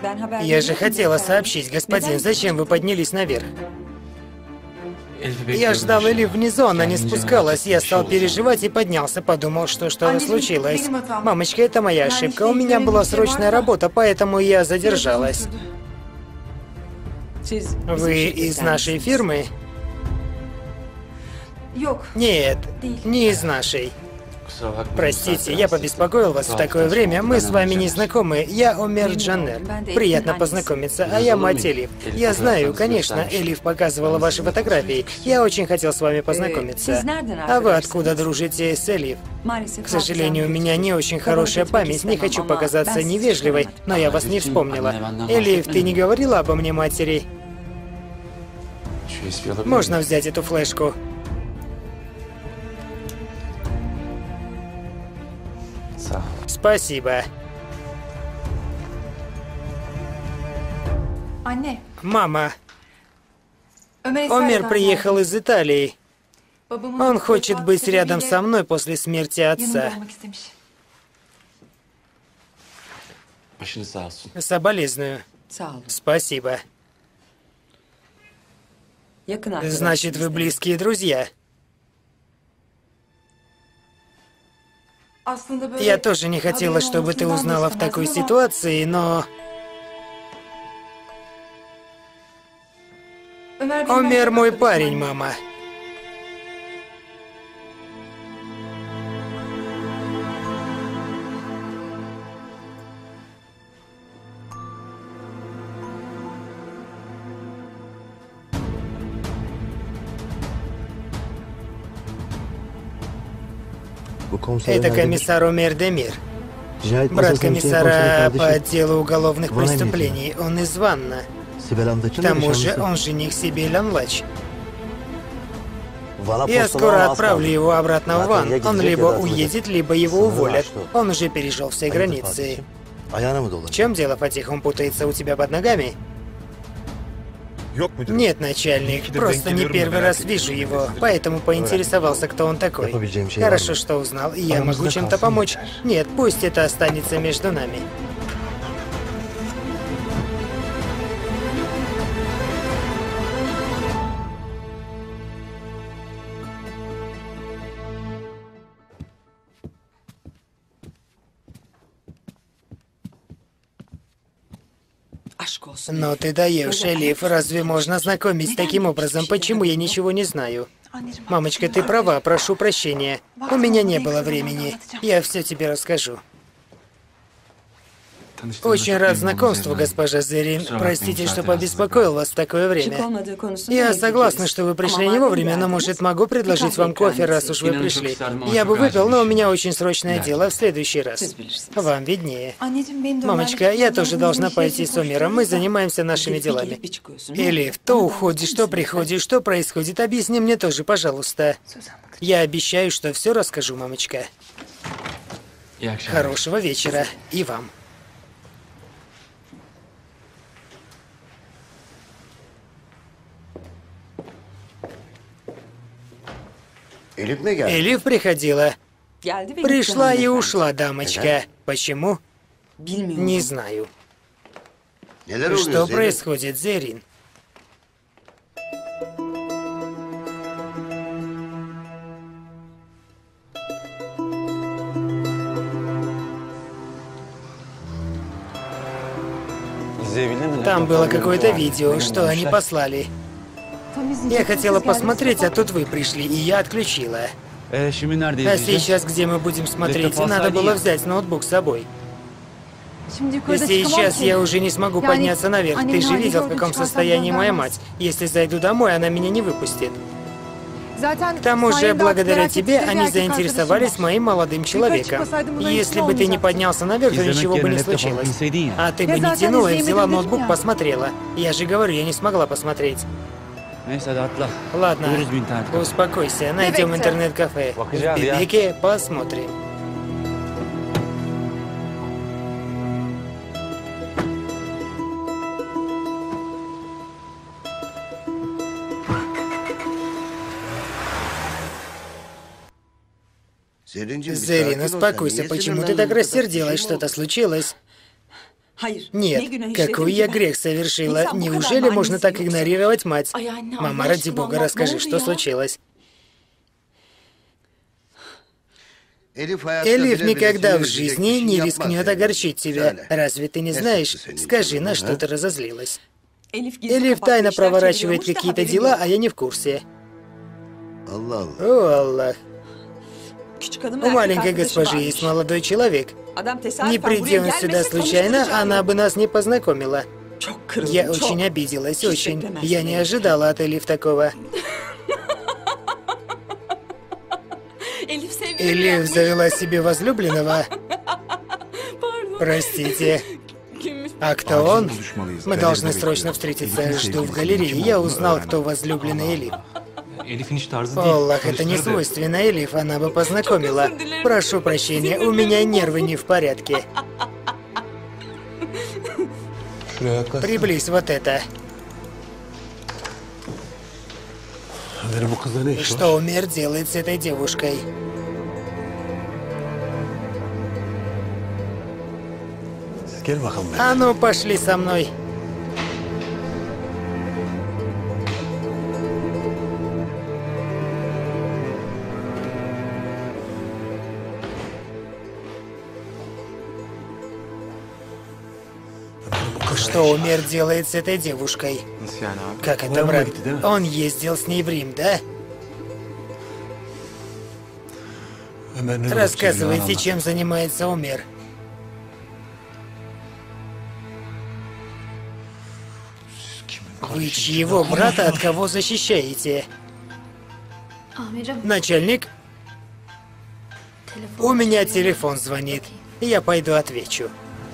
Я же хотела сообщить, господин, зачем вы поднялись наверх? Я ждал Элиф внизу, она не спускалась. Я стал переживать и поднялся, подумал, что что-то случилось. Мамочка, это моя ошибка. У меня была срочная работа, поэтому я задержалась. Вы из нашей фирмы? Нет, не из нашей. Простите, я побеспокоил вас в такое время. Мы с вами не знакомы. Я Омер Джаннер. Приятно познакомиться. А я мать Элиф. Я знаю, конечно, Элиф показывала ваши фотографии. Я очень хотел с вами познакомиться. А вы откуда дружите с Элиф? К сожалению, у меня не очень хорошая память. Не хочу показаться невежливой, но я вас не вспомнила. Элиф, ты не говорила обо мне матери? Можно взять эту флешку? Спасибо. Мама, Омер приехал из Италии. Он хочет быть рядом со мной после смерти отца. Соболезную. Спасибо. Значит, вы близкие друзья? Я тоже не хотела, чтобы ты узнала в такой ситуации, но... Омер мой парень, мама. Это комиссар Омер Демир, брат комиссара по отделу уголовных преступлений. Он из Ванна. К тому же он жених Сибель Анлач. Я скоро отправлю его обратно в Ван. Он либо уедет, либо его уволят. Он уже перешел все границы. В чем дело, Фатих? Он путается у тебя под ногами? Нет, начальник, просто не первый раз вижу его, поэтому поинтересовался, кто он такой. Хорошо, что узнал, и я могу чем-то помочь. Нет, пусть это останется между нами. Но ты даешь, Элиф, разве можно знакомить таким образом? Почему я ничего не знаю? Мамочка, ты права, прошу прощения. У меня не было времени. Я все тебе расскажу. Очень рад знакомству, госпожа Зерин. Простите, что побеспокоил вас в такое время. Я согласна, что вы пришли не вовремя, но, может, могу предложить вам кофе, раз уж вы пришли. Я бы выпил, но у меня очень срочное дело в следующий раз. Вам виднее. Мамочка, я тоже должна пойти с Омером. Мы занимаемся нашими делами. Элиф, то уходишь, то приходишь, что происходит? Объясни мне тоже, пожалуйста. Я обещаю, что все расскажу, мамочка. Хорошего вечера. И вам. Элиф приходила. Пришла и ушла, дамочка. Почему? Не знаю. Что происходит, Зерин? Там было какое-то видео, что они послали. Я хотела посмотреть, а тут вы пришли, и я отключила. А сейчас где мы будем смотреть? Надо было взять ноутбук с собой. Сейчас я уже не смогу подняться наверх. Ты же видел, в каком состоянии моя мать. Если зайду домой, она меня не выпустит. К тому же, благодаря тебе, они заинтересовались моим молодым человеком. Если бы ты не поднялся наверх, то ничего бы не случилось. А ты бы не тянула и взяла ноутбук, посмотрела. Я же говорю, я не смогла посмотреть. Ладно, успокойся, найдем интернет-кафе. В Бибеке посмотрим. Зерин, успокойся, почему ты так рассердилась? Что-то случилось? Нет, какой я грех совершила? Неужели можно так игнорировать мать? Мама, ради бога, расскажи, что случилось. Элиф никогда в жизни не рискнет огорчить тебя. Разве ты не знаешь? Скажи, на что ты разозлилась? Элиф тайно проворачивает какие-то дела, а я не в курсе. О, Аллах. У маленькой госпожи есть молодой человек. Не приди он сюда случайно, она бы нас не познакомила. Я очень обиделась, очень. Я не ожидала от Элиф такого. Элиф завела себе возлюбленного. Простите. А кто он? Мы должны срочно встретиться. Жду в галерее. Я узнал, кто возлюбленный Элиф. Аллах, это не свойственно Элиф, она бы познакомила. Прошу прощения, у меня нервы не в порядке. Приблизь вот это. Что Умер делает с этой девушкой? А ну, пошли со мной. Что Умер делает с этой девушкой? Как это, брат? Он ездил с ней в Рим, да? Рассказывайте, чем занимается Умер. Вы чьего брата от кого защищаете? Начальник? У меня телефон звонит. Я пойду отвечу.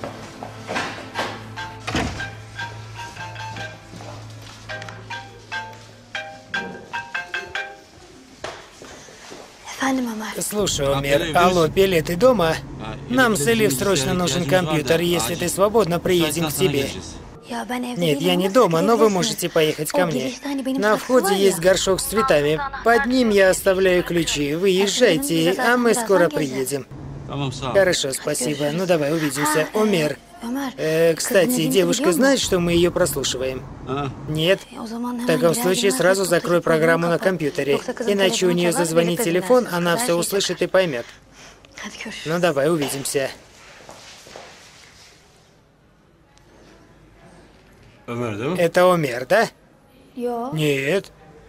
Слушай, Умер. Алло, Пеле, ты дома? Нам с Элиф срочно нужен компьютер. Если ты свободна, приедем к тебе. Нет, я не дома, но вы можете поехать ко мне. На входе есть горшок с цветами. Под ним я оставляю ключи. Вы езжайте, а мы скоро приедем. Хорошо, спасибо. Ну давай, увидимся. Умер. Кстати, девушка знает, что мы ее прослушиваем? Нет? В таком случае сразу закрой программу на компьютере. Иначе у нее зазвонит телефон, она все услышит и поймет. Ну давай, увидимся. Это Умер, да? Нет.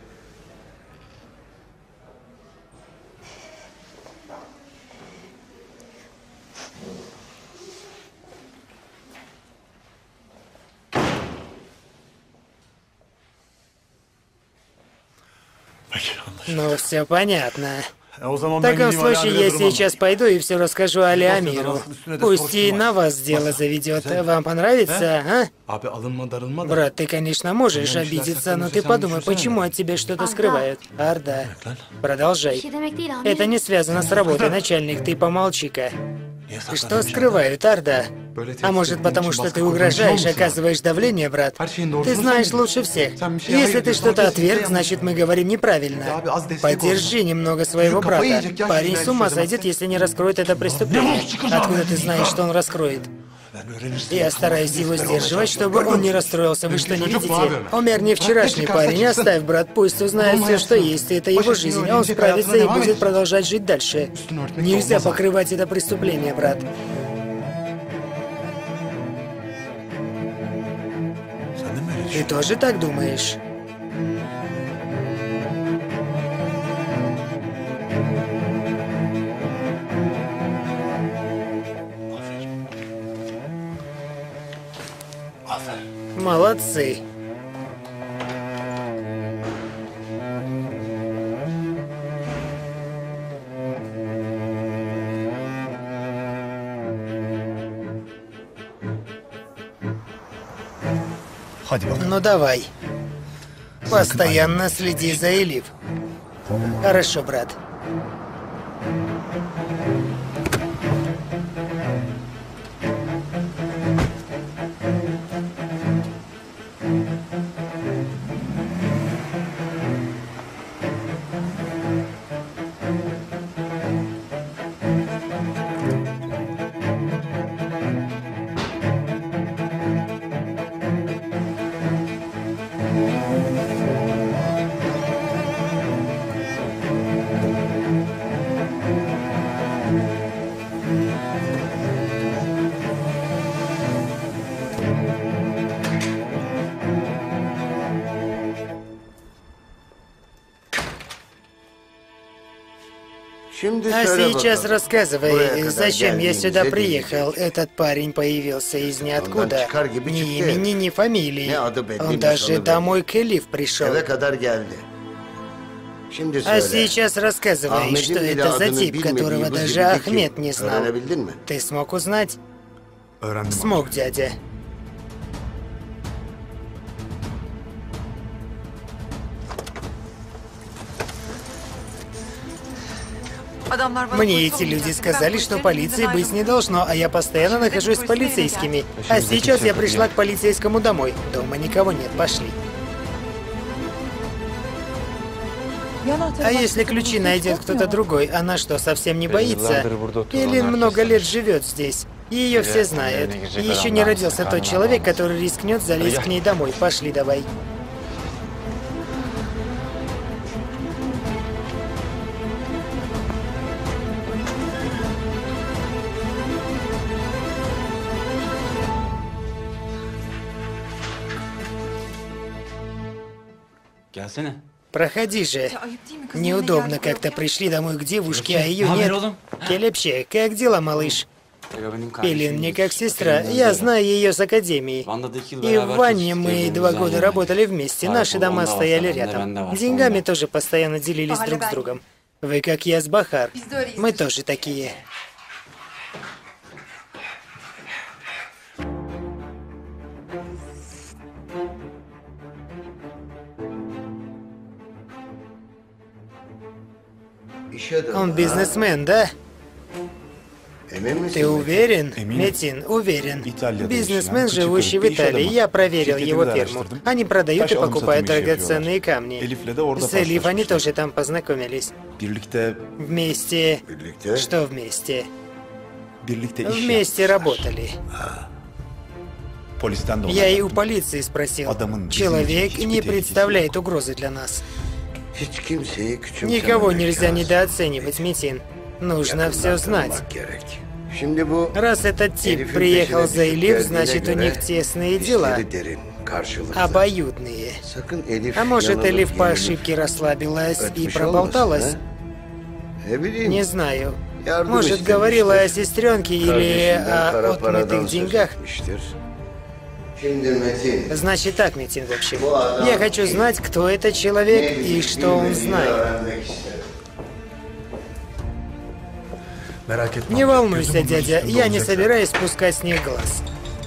Ну, все понятно. В таком случае я сейчас пойду и все расскажу Али Амиру. Пусть и на вас дело заведет. Вам понравится, а? Брат, ты, конечно, можешь обидеться, но ты подумай, почему от тебя что-то скрывают. Арда, продолжай. Это не связано с работой, начальник, ты помолчи-ка. Что скрывают, Арда? А может, потому что ты угрожаешь, оказываешь давление, брат? Ты знаешь лучше всех. Если ты что-то отверг, значит, мы говорим неправильно. Поддержи немного своего брата. Парень с ума сойдет, если не раскроет это преступление. Откуда ты знаешь, что он раскроет? Я стараюсь его сдерживать, чтобы он не расстроился. Вы что, не видите? Умер не вчерашний парень. Оставь, брат, пусть узнает все, что есть. Это его жизнь. Он справится и будет продолжать жить дальше. Нельзя покрывать это преступление, брат. Ты тоже так думаешь? Молодцы. Ну давай. Постоянно следи за Элиф. Хорошо, брат. А сейчас рассказывай, зачем я сюда приехал? Этот парень появился из ниоткуда. Ни имени, ни фамилии. Он даже домой к Элиф пришел. А сейчас рассказывай, что это за тип, которого даже Ахмед не знал. Ты смог узнать? Смог, дядя. Мне эти люди сказали, что полиции быть не должно, а я постоянно нахожусь с полицейскими. А сейчас я пришла к полицейскому домой. Дома никого нет, пошли. А если ключи найдет кто-то другой, она что, совсем не боится? Элин много лет живет здесь. Ее все знают. И еще не родился тот человек, который рискнет залезть к ней домой. Пошли давай. Проходи же. Неудобно как-то пришли домой к девушке, а ее нет. Келепче, как дела, малыш? Элин мне как сестра. Я знаю ее с академии. И в Ванне мы 2 года работали вместе. Наши дома стояли рядом. Деньгами тоже постоянно делились друг с другом. Вы как я с Бахар. Мы тоже такие. Он бизнесмен, да? Ты уверен? Метин, уверен. Бизнесмен, живущий в Италии. Я проверил его фирму. Они продают и покупают драгоценные камни. С Элиф они тоже там познакомились. Вместе... Что вместе? Вместе работали. Я и у полиции спросил. Человек не представляет угрозы для нас. Никого нельзя недооценивать, Метин. Нужно все знать. Раз этот тип приехал за Элиф, значит, у них тесные дела. Обоюдные. А может, Элиф по ошибке расслабилась и проболталась? Не знаю. Может, говорила о сестренке или о отмытых деньгах? Значит так, Метин, в общем. Я хочу знать, кто этот человек и что он знает. Не волнуйся, дядя, я не собираюсь спускать с них глаз.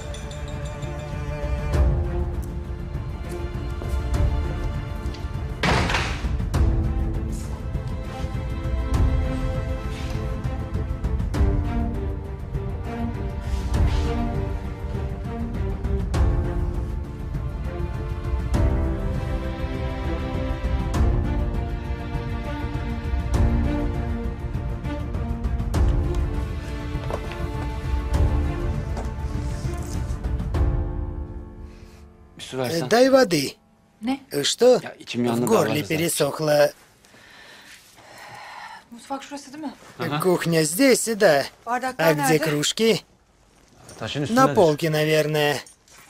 Дай воды. Что? В горле пересохло. Кухня здесь, да. А где кружки? На полке, наверное.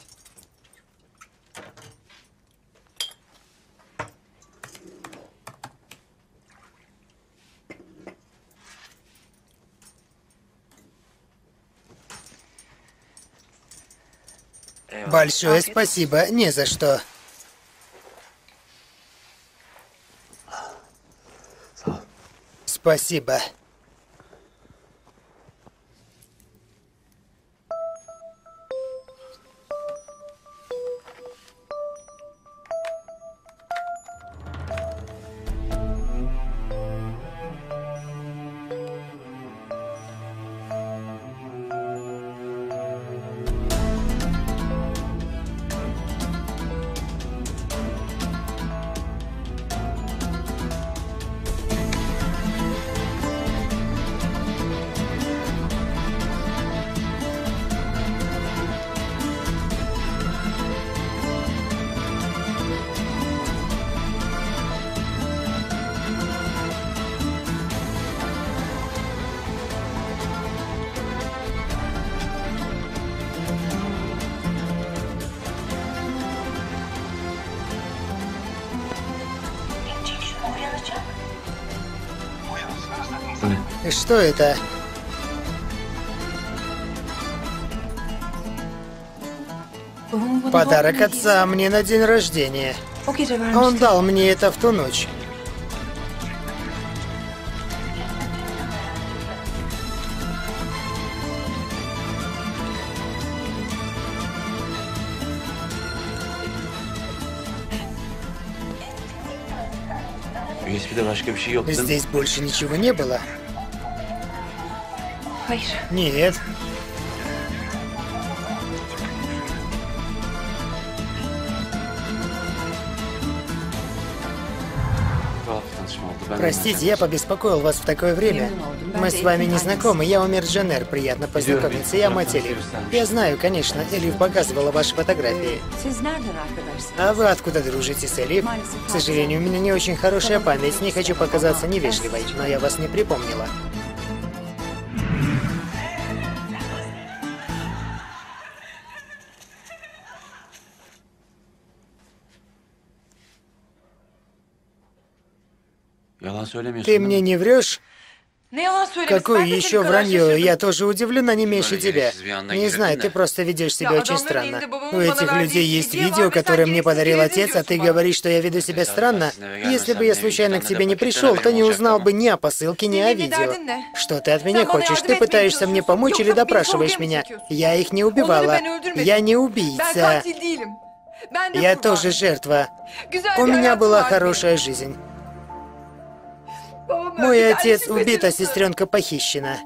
Большое спасибо, не за что. Спасибо. Что это? Подарок отца мне на день рождения. Он дал мне это в ту ночь. Здесь больше ничего не было? Нет. Простите, я побеспокоил вас в такое время. Мы с вами не знакомы, я Умер Дженер, приятно познакомиться, я мать Элиф. Я знаю, конечно, Элиф показывала ваши фотографии. А вы откуда дружите с Элиф? К сожалению, у меня не очень хорошая память, не хочу показаться невежливой, но я вас не припомнила. Ты мне не врешь? Какое еще вранье? Я тоже удивлена не меньше тебя. Не знаю, ты просто ведешь себя очень странно. У этих людей есть видео, которое мне подарил отец, а ты говоришь, что я веду себя странно? Если бы я случайно к тебе не пришел, то не узнал бы ни о посылке, ни о видео. Что ты от меня хочешь? Ты пытаешься мне помочь или допрашиваешь меня? Я их не убивала. Я не убийца. Я тоже жертва. У меня была хорошая жизнь. Мой отец убит, а сестренка похищена.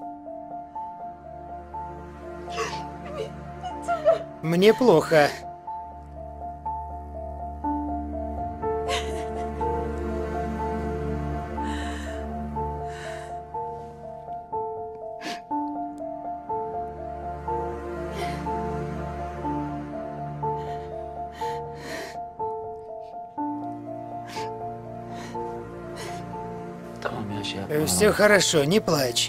Мне плохо. Все хорошо, не плачь.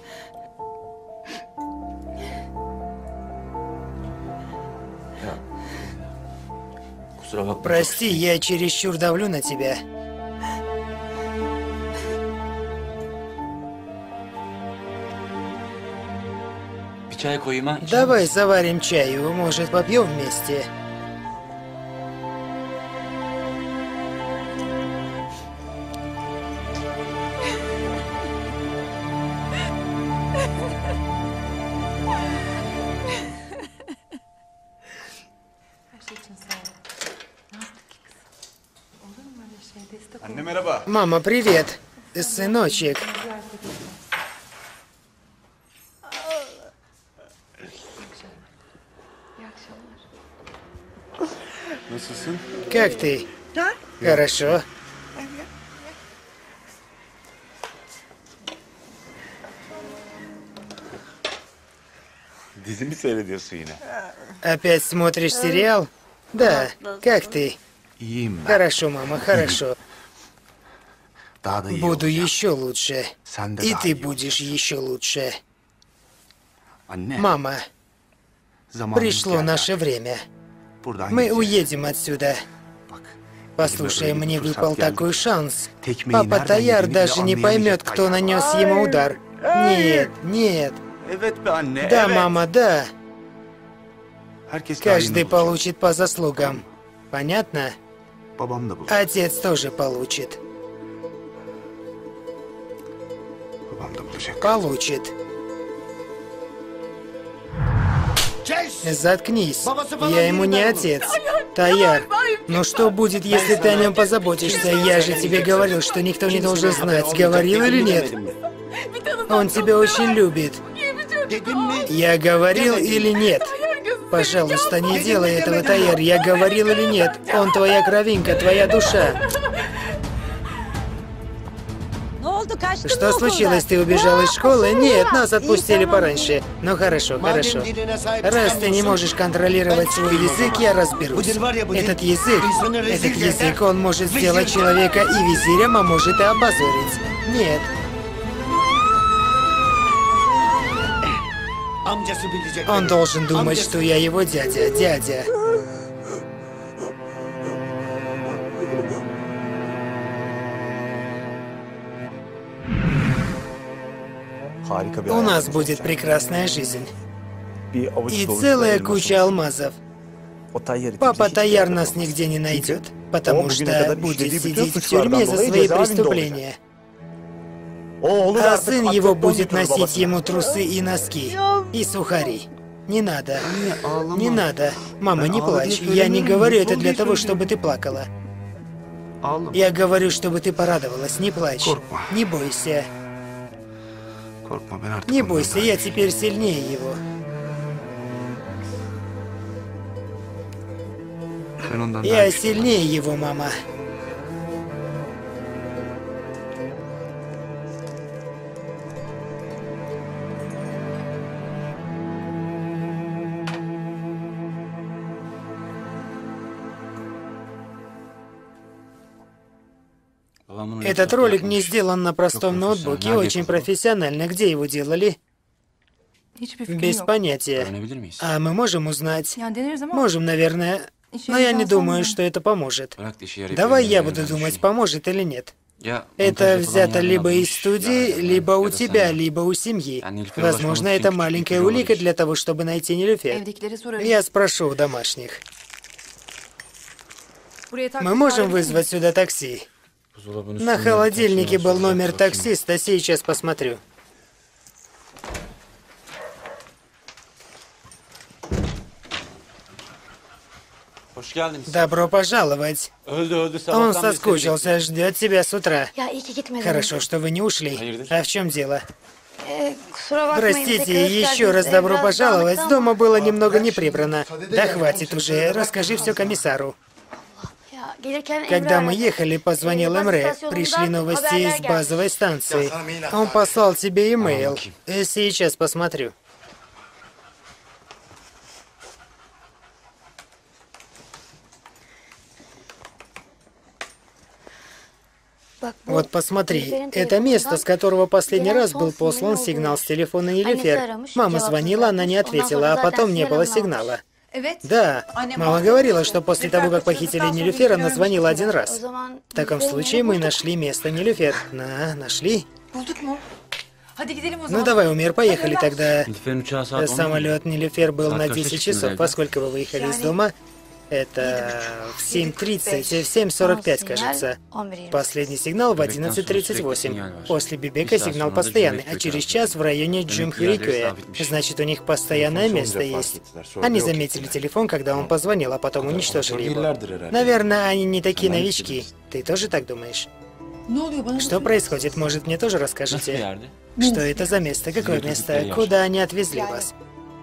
Прости, я чересчур давлю на тебя. Давай заварим чаю, может, попьем вместе? Мама, привет, сыночек. Как ты? Хорошо. Опять смотришь сериал? Да. Как ты? Хорошо, мама, хорошо. Буду еще лучше. И ты будешь еще лучше. Мама, пришло наше время. Мы уедем отсюда. Послушай, мне выпал такой шанс. Папа Таяр даже не поймет, кто нанес ему удар. Нет, нет. Да, мама, да. Каждый получит по заслугам. Понятно? Отец тоже получит. Получит. Заткнись. Я ему не отец. Таяр, но что будет, если ты о нем позаботишься? Я же тебе говорил, что никто не должен знать, говорил или нет? Он тебя очень любит. Я говорил или нет? Пожалуйста, не делай этого, Таяр. Я говорил или нет? Он твоя кровинка, твоя душа. Что случилось? Ты убежал из школы? Нет, нас отпустили пораньше. Ну хорошо, хорошо. Раз ты не можешь контролировать свой язык, я разберусь. Этот язык, он может сделать человека и визирем, а может и опозорить. Нет. Он должен думать, что я его дядя. У нас будет прекрасная жизнь. И целая куча алмазов. Папа Таяр нас нигде не найдет, потому что будет сидеть в тюрьме за свои преступления. А сын его будет носить ему трусы и носки, и сухари. Не надо. Не надо. Мама, не плачь. Я не говорю это для того, чтобы ты плакала. Я говорю, чтобы ты порадовалась. Не плачь. Не бойся. Не бойся, я теперь сильнее его. Я сильнее его, мама. Этот ролик не сделан на простом ноутбуке, очень профессионально. Где его делали? Без понятия. А мы можем узнать? Можем, наверное. Но я не думаю, что это поможет. Давай я буду думать, поможет или нет. Это взято либо из студии, либо у тебя, либо у семьи. Возможно, это маленькая улика для того, чтобы найти Нилюфер. Я спрошу у домашних. Мы можем вызвать сюда такси? На холодильнике был номер таксиста, сейчас посмотрю. Добро пожаловать. Он соскучился, ждет тебя с утра. Хорошо, что вы не ушли. А в чем дело? Простите, еще раз добро пожаловать. Дома было немного не прибрано. Да хватит уже, расскажи все комиссару. Когда мы ехали, позвонил Эмре. Пришли новости из базовой станции. Он послал тебе имейл. Сейчас посмотрю. Вот посмотри, это место, с которого последний раз был послан сигнал с телефона Нилюфер. Мама звонила, она не ответила, а потом не было сигнала. Да, мама говорила, что после того, как похитили Нилюфер, она звонила один раз. В таком случае мы нашли место Нилюфер. Нашли? Ну давай, Умер, поехали тогда. Самолет Нилюфер был на 10 часов. Во сколько вы выехали из дома? Это в 7:30, в 7:45, кажется. Последний сигнал в 11:38. После Бибека сигнал постоянный, а через час в районе Джумхирикюэ. Значит, у них постоянное место есть. Они заметили телефон, когда он позвонил, а потом уничтожили его. Наверное, они не такие новички. Ты тоже так думаешь? Что происходит? Может, мне тоже расскажете? Что это за место? Какое место? Куда они отвезли вас?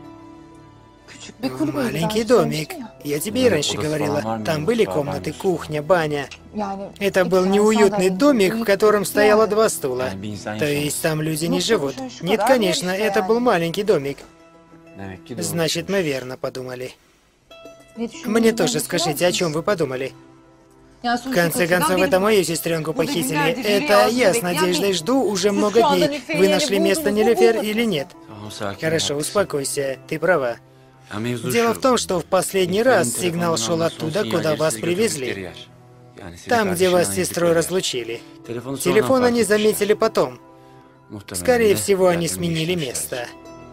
Маленький домик. Я тебе и раньше говорила. Там были комнаты, кухня, баня. Это был неуютный домик, в котором стояло 2 стула. То есть там люди не живут. Нет, конечно, это был маленький домик. Значит, мы верно подумали. Мне тоже скажите, о чем вы подумали? В конце концов, это мою сестренку похитили. Это я с надеждой жду уже много дней. Вы нашли место Нилюфер или нет? Хорошо, успокойся. Ты права. Дело в том, что в последний раз сигнал шел оттуда, куда вас привезли. Там, где вас с сестрой разлучили. Телефон они заметили потом. Скорее всего, они сменили место.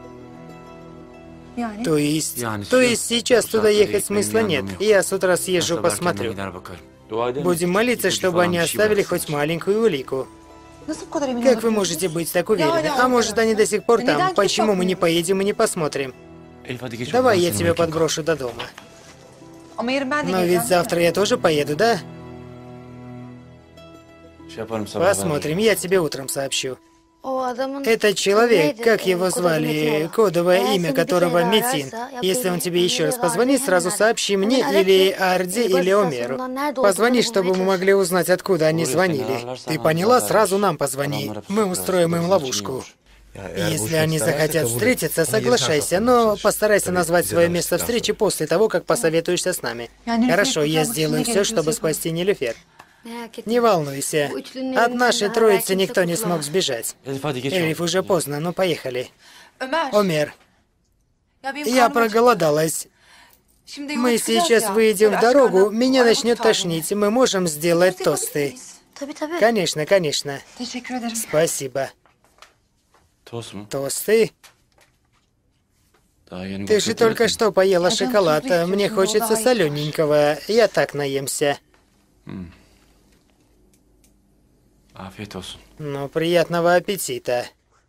То есть сейчас туда ехать смысла нет. Я с утра съезжу, посмотрю. Будем молиться, чтобы они оставили хоть маленькую улику. Как вы можете быть так уверены? А может, они до сих пор там? Почему мы не поедем и не посмотрим? Давай я тебя подброшу до дома. Но ведь завтра я тоже поеду, да? Посмотрим, я тебе утром сообщу. Этот человек, как его звали, кодовое имя которого Метин. Если он тебе еще раз позвонит, сразу сообщи мне или Арди, или Омеру. Позвони, чтобы мы могли узнать, откуда они звонили. Ты поняла? Сразу нам позвони. Мы устроим им ловушку. Если они захотят встретиться, соглашайся, но постарайся назвать свое место встречи после того, как посоветуешься с нами. Хорошо, я сделаю все, чтобы спасти Нилюфер. Не волнуйся. От нашей троицы никто не смог сбежать. Элиф, уже поздно, ну поехали. Омер, я проголодалась. Мы сейчас выйдем в дорогу, меня начнет тошнить, мы можем сделать тосты. Конечно, конечно. Спасибо. Тосты? Ты же только что поела шоколад, а мне хочется солененького. Я так наемся. Ну, приятного аппетита.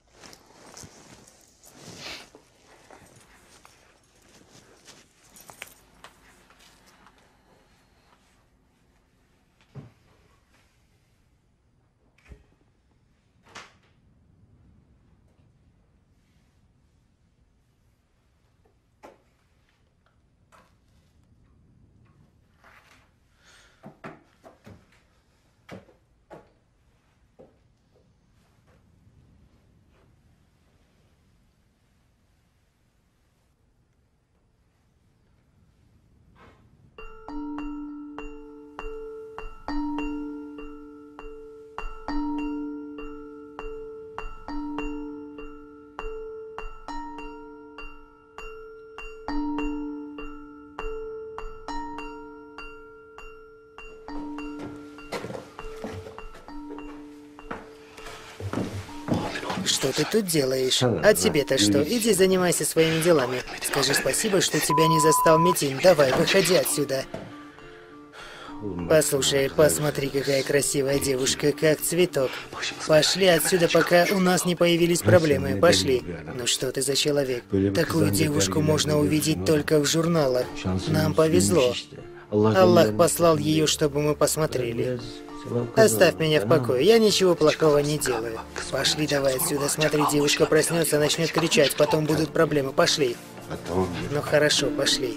Что ты тут делаешь? А тебе-то что? Иди занимайся своими делами. Скажи спасибо, что тебя не застал Метин. Давай, выходи отсюда. Послушай, посмотри, какая красивая девушка, как цветок. Пошли отсюда, пока у нас не появились проблемы. Пошли. Ну что ты за человек? Такую девушку можно увидеть только в журналах. Нам повезло. Аллах послал ее, чтобы мы посмотрели. Оставь меня в покое, я ничего плохого не делаю. Пошли давай отсюда, смотри, девушка проснется, начнет кричать, потом будут проблемы. Пошли. Ну хорошо, пошли.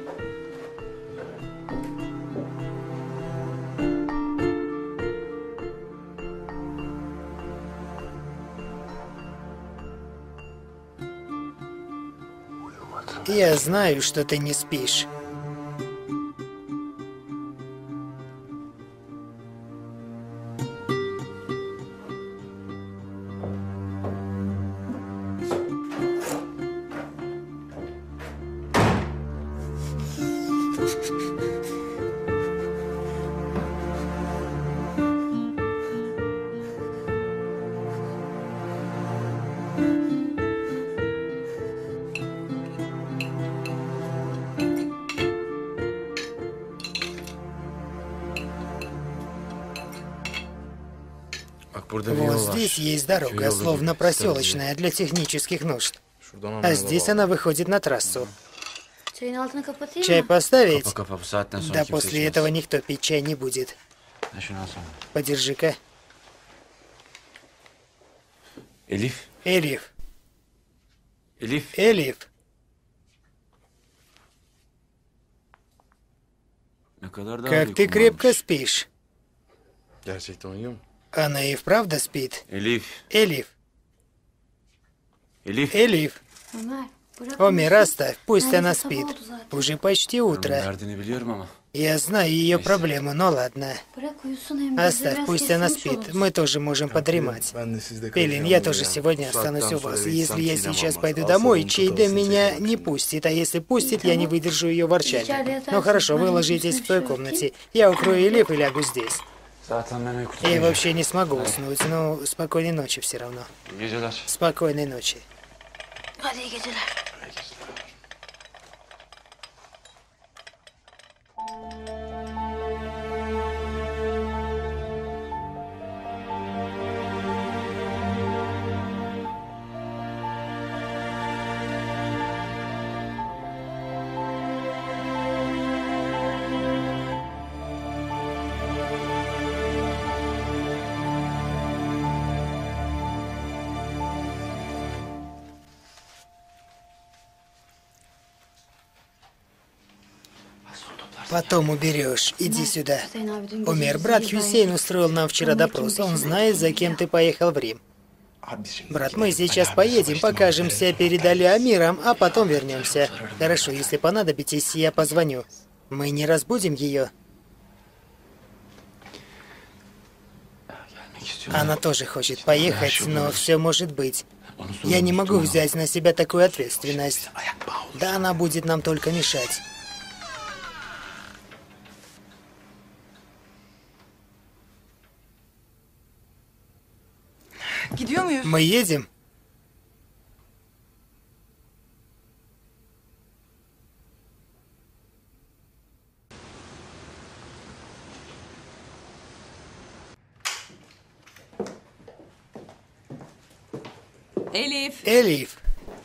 Я знаю, что ты не спишь. Вот здесь есть дорога, словно проселочная для технических нужд. А здесь она выходит на трассу. Чай поставить? Да после этого никто пить чай не будет. Подержи-ка. Элиф. Элиф. Элиф. Элиф. Как ты крепко спишь. Она и вправду спит. Элиф. Элиф. Элиф. Элиф. Омер, оставь, пусть она спит. Уже почти утро. Я знаю ее проблему, но ладно. Оставь, пусть она спит. Мы тоже можем подремать. Пелин, я тоже сегодня останусь у вас. Если я сейчас пойду домой, Чейде меня не пустит. А если пустит, я не выдержу ее ворчания. Ну хорошо, вы ложитесь в той комнате. Я укрою Элиф и лягу здесь. Я вообще не смогу уснуть, но спокойной ночи все равно. Спокойной ночи. Потом уберешь. Иди сюда. Омер, брат Хюсейн устроил нам вчера допрос. Он знает, за кем ты поехал в Рим. Брат, мы сейчас поедем, покажемся перед Али-Амиром, а потом вернемся. Хорошо, если понадобитесь, я позвоню. Мы не разбудим ее. Она тоже хочет поехать, но все может быть. Я не могу взять на себя такую ответственность. Да она будет нам только мешать. Мы едем? Элиф.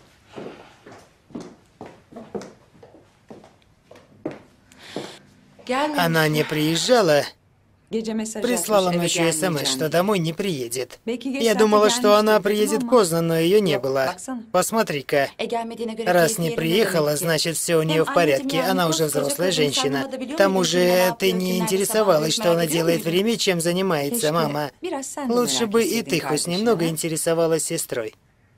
Она не приезжала. Прислала ночью СМС, что домой не приедет. Я думала, что она приедет поздно, но ее не было. Посмотри-ка. Раз не приехала, значит, все у нее в порядке. Она уже взрослая женщина. К тому же, ты не интересовалась, что она делает время и чем занимается, мама. Лучше бы и ты хоть немного интересовалась сестрой.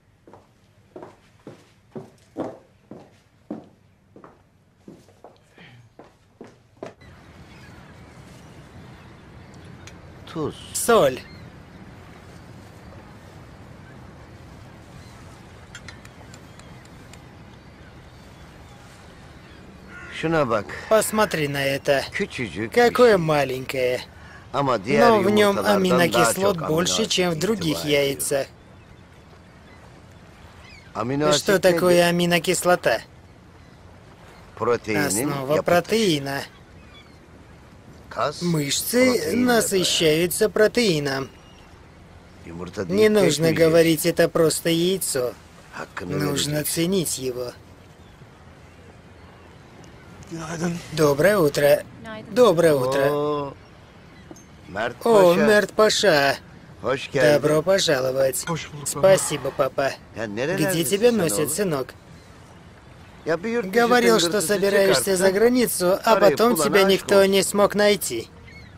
Соль. Посмотри на это. Какое маленькое. Но в нем аминокислот больше, чем в других яйцах. Что такое аминокислота? Основа протеина. Мышцы насыщаются протеином. Не нужно говорить, это просто яйцо. Нужно ценить его. Доброе утро. Доброе утро. О, Мерт Паша. Добро пожаловать. Спасибо, папа. Где тебя носит, сынок? Говорил, что собираешься за границу, а потом тебя никто не смог найти.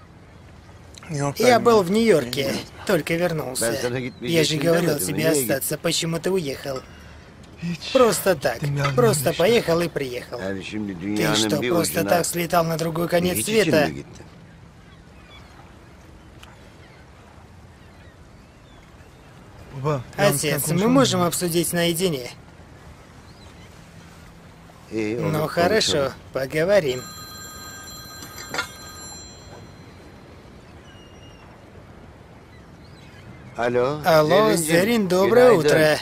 Я был в Нью-Йорке, только вернулся. Я же говорил тебе остаться, почему ты уехал? Просто так. Просто поехал и приехал. Ты что, просто так слетал на другой конец света? Отец, мы можем обсудить наедине? Ну хорошо, поговорим. Алло, Зерин, доброе утро.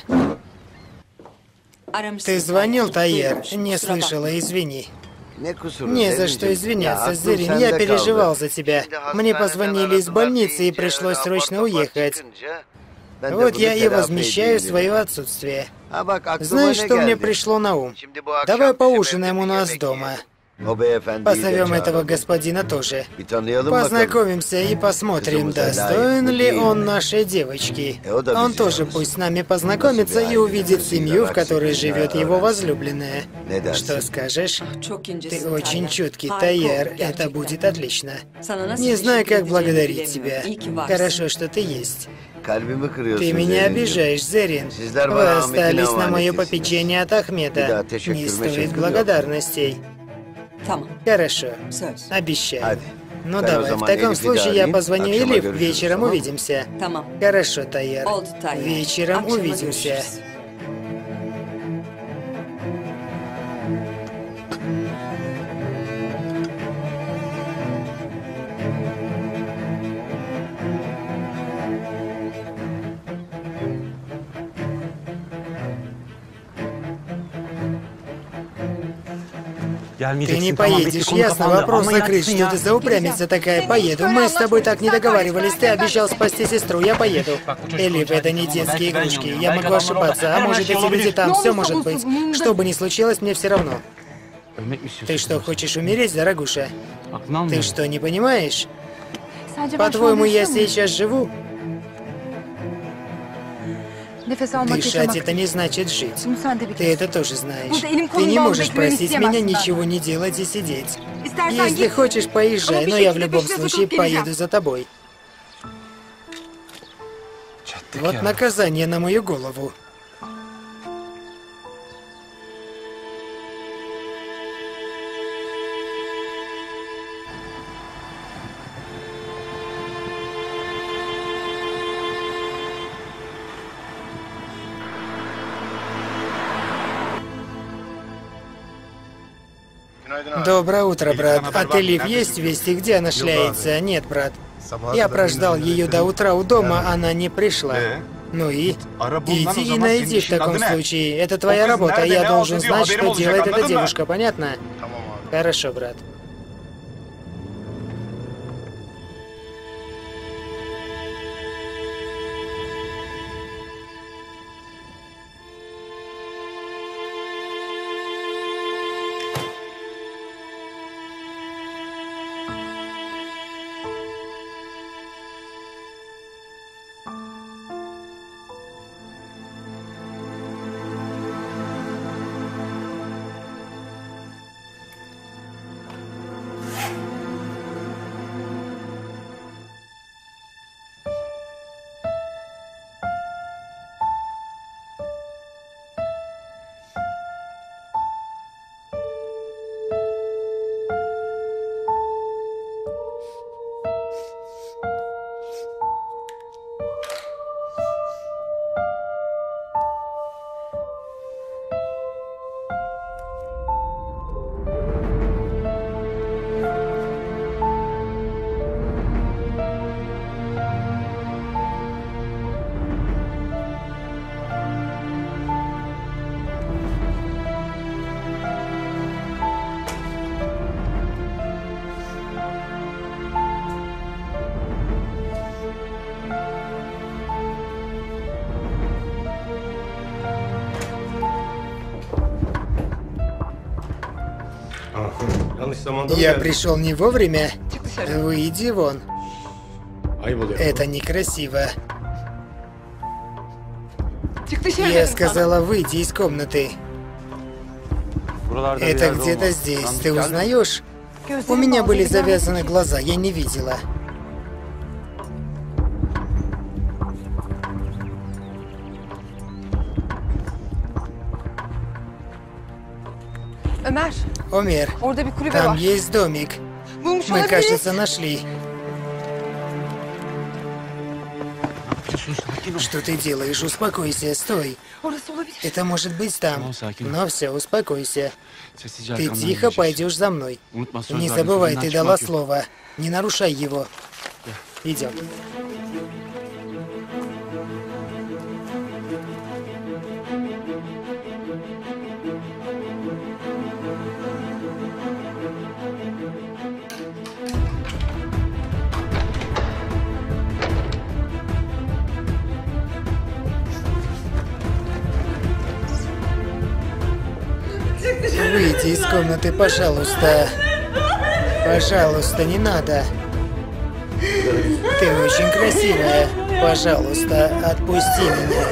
Ты звонил, Тайер? Не слышала, извини. Не за что извиняться, Зерин, я переживал за тебя. Мне позвонили из больницы и пришлось срочно уехать. Вот я и возмещаю свое отсутствие. Знаешь, что мне пришло на ум? Давай поужинаем у нас дома. Позовем этого господина тоже. Познакомимся и посмотрим, достоин ли он нашей девочки. Он тоже пусть с нами познакомится и увидит семью, в которой живет его возлюбленная. Что скажешь? Ты очень чуткий, Тайер. Это будет отлично. Не знаю, как благодарить тебя. Хорошо, что ты есть. Ты меня обижаешь, Зерин. Вы остались на мое попечение от Ахмеда. Не стоит благодарностей. Хорошо. Обещаю. Ну давай, в таком случае я позвоню Элиф, вечером увидимся. Хорошо, Тайер. Вечером увидимся. Ты не поедешь, ясно? Вопрос закрыт. Что ты за упрямица такая? Поеду. Мы с тобой так не договаривались. Ты обещал спасти сестру. Я поеду. Элиф, это не детские игрушки. Я могу ошибаться. А может, эти люди там, все может быть. Что бы ни случилось, мне все равно. Ты что, хочешь умереть, дорогуша? Ты что, не понимаешь? По-твоему, я сейчас живу? Дышать — это не значит жить. Ты это тоже знаешь. Ты не можешь просить меня ничего не делать и сидеть. Если хочешь, поезжай, но я в любом случае поеду за тобой. Вот наказание на мою голову. Доброе утро, брат. От Элиф есть вести, где она шляется? Нет, брат. Я прождал ее до утра у дома, она не пришла. Ну и? Иди и найди в таком случае. Это твоя работа, я должен знать, что делает эта девушка, понятно? Хорошо, брат. Я пришел не вовремя. Выйди вон. Это некрасиво. Я сказала, выйди из комнаты. Это где-то здесь. Ты узнаешь? У меня были завязаны глаза, я не видела. Омер, там есть домик. Мы, кажется, нашли. Что ты делаешь? Успокойся, стой. Это может быть там. Но все, успокойся. Ты тихо пойдешь за мной. Не забывай, ты дала слово. Не нарушай его. Идем. Выйди из комнаты, пожалуйста. Пожалуйста, не надо. Ты очень красивая. Пожалуйста, отпусти меня.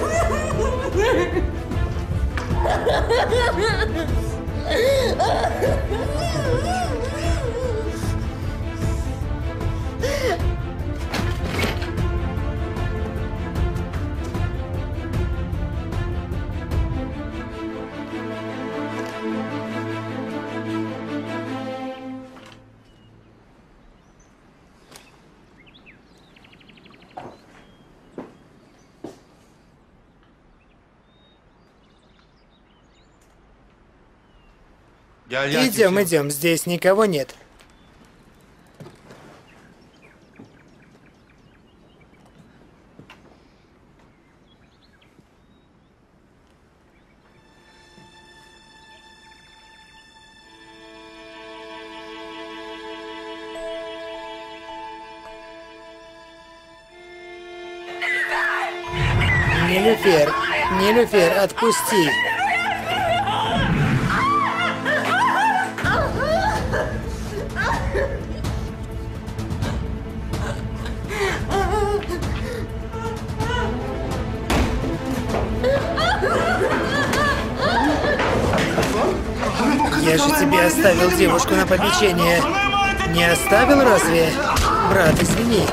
Идем, идем, здесь никого нет. Нилюфер, Нилюфер, отпусти. Я же тебе оставил девушку на попечение. Не оставил разве? Брат, извини.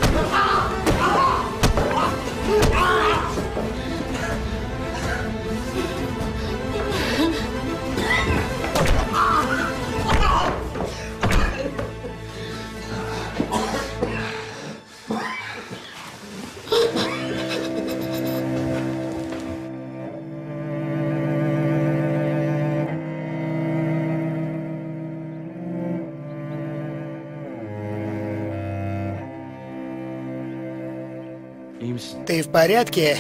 Ты в порядке?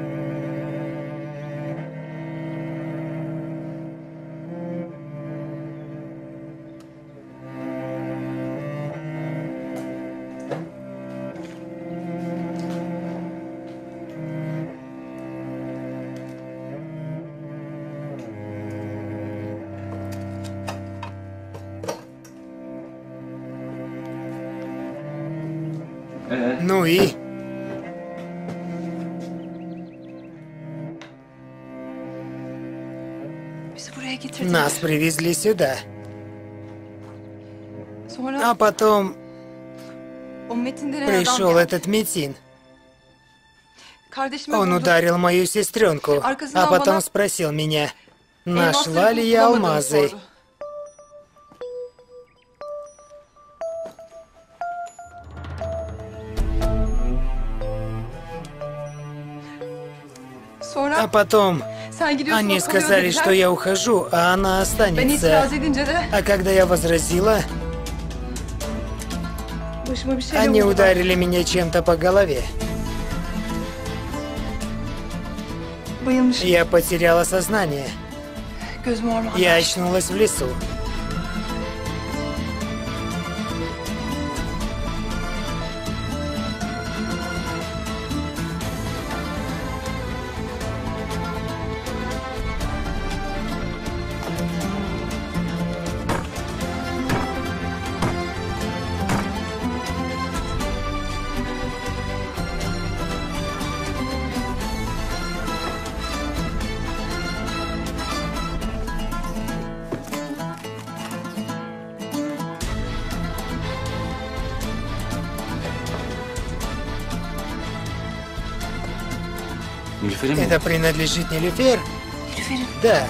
Ну и? Нас привезли сюда. А потом пришел этот Метин. Он ударил мою сестренку, а потом спросил меня, нашла ли я алмазы. А потом они сказали, что я ухожу, а она останется. А когда я возразила, они ударили меня чем-то по голове. Я потеряла сознание. Я очнулась в лесу. Nilüfer'e mi? Это принадлежит Нилюфер? Да.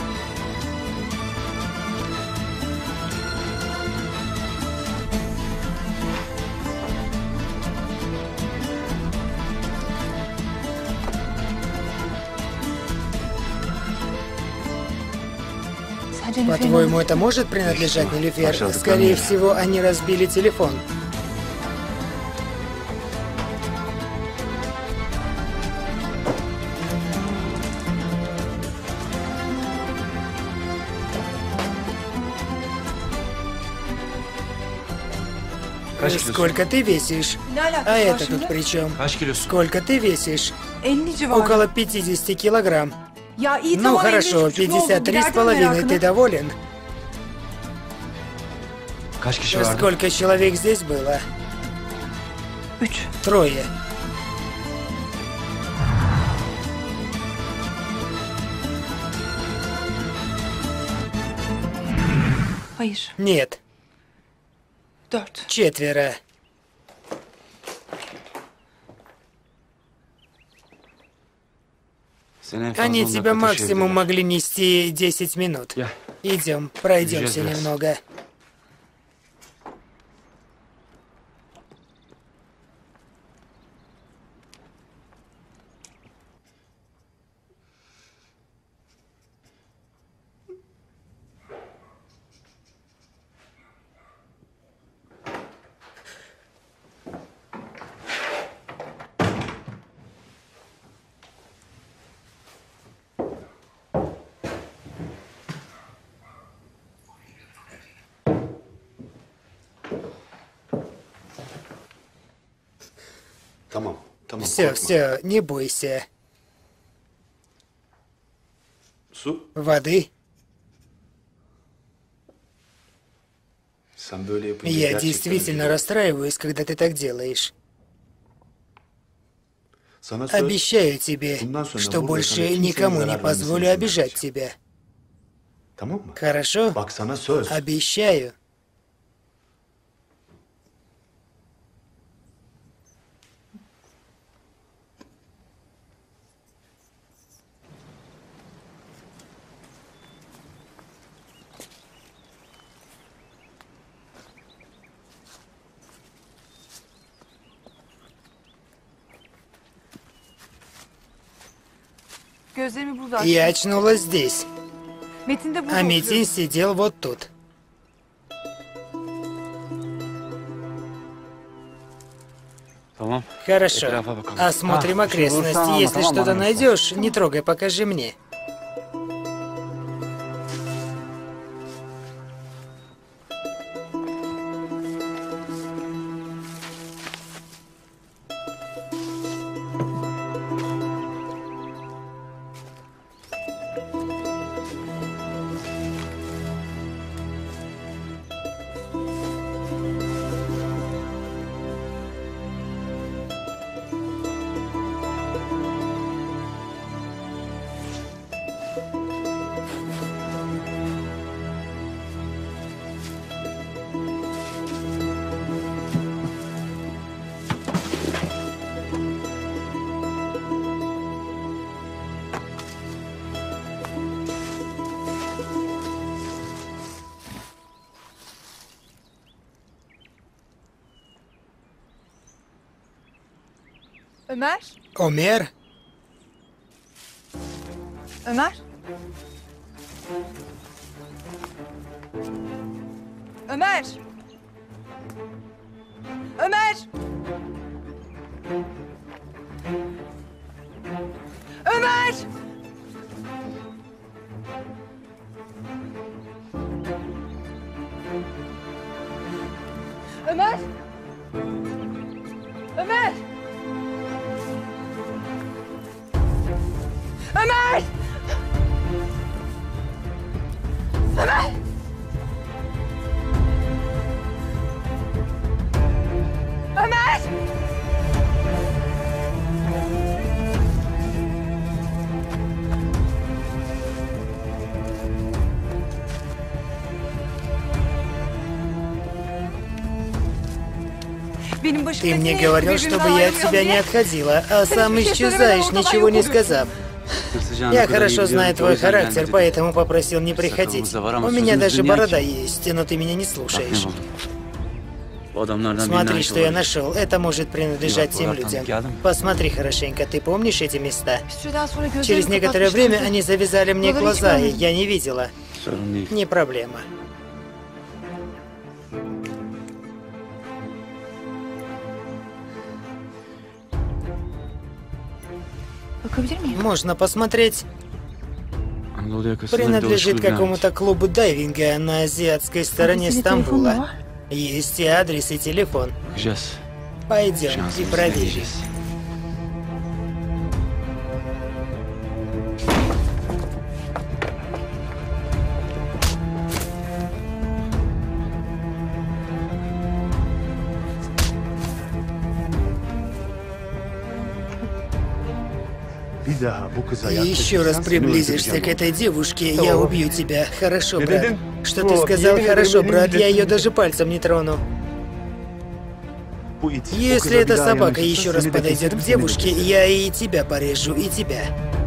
По-твоему, это может принадлежать Нилюфер? Скорее всего, они разбили телефон. Сколько ты весишь? А это тут при чем? Сколько ты весишь? Около 50 килограмм. Ну хорошо, 53,5. Ты доволен? Сколько человек здесь было? 3. Нет. 4. Они тебя максимум могли нести 10 минут. Идем, пройдемся немного. Все, не бойся. Воды? Я действительно расстраиваюсь, когда ты так делаешь. Обещаю тебе, что больше никому не позволю обижать тебя. Хорошо? Обещаю. Я очнулась здесь, а Метин сидел вот тут. Хорошо. Осмотрим окрестности. Если что-то найдешь, не трогай, покажи мне. Ömer? Ömer? Ömer? Ömer? Ömer? Ömer! Ömer! Ömer! Ömer! Ömer! Ömer! Ты мне говорил, чтобы я от тебя не отходила, а сам исчезаешь, ничего не сказав. Я хорошо знаю твой характер, поэтому попросил не приходить. У меня даже борода есть, но ты меня не слушаешь. Смотри, что я нашел. Это может принадлежать тем людям. Посмотри хорошенько, ты помнишь эти места? Через некоторое время они завязали мне глаза, и я не видела. Не проблема. Можно посмотреть. Принадлежит какому-то клубу дайвинга на азиатской стороне Стамбула. Есть и адрес, и телефон. Пойдем и проверим. Еще раз приблизишься к этой девушке, я убью тебя. Хорошо, брат. Что ты сказал? Хорошо, брат, я ее даже пальцем не трону. Если эта собака еще раз подойдет к девушке, я и тебя порежу, и тебя.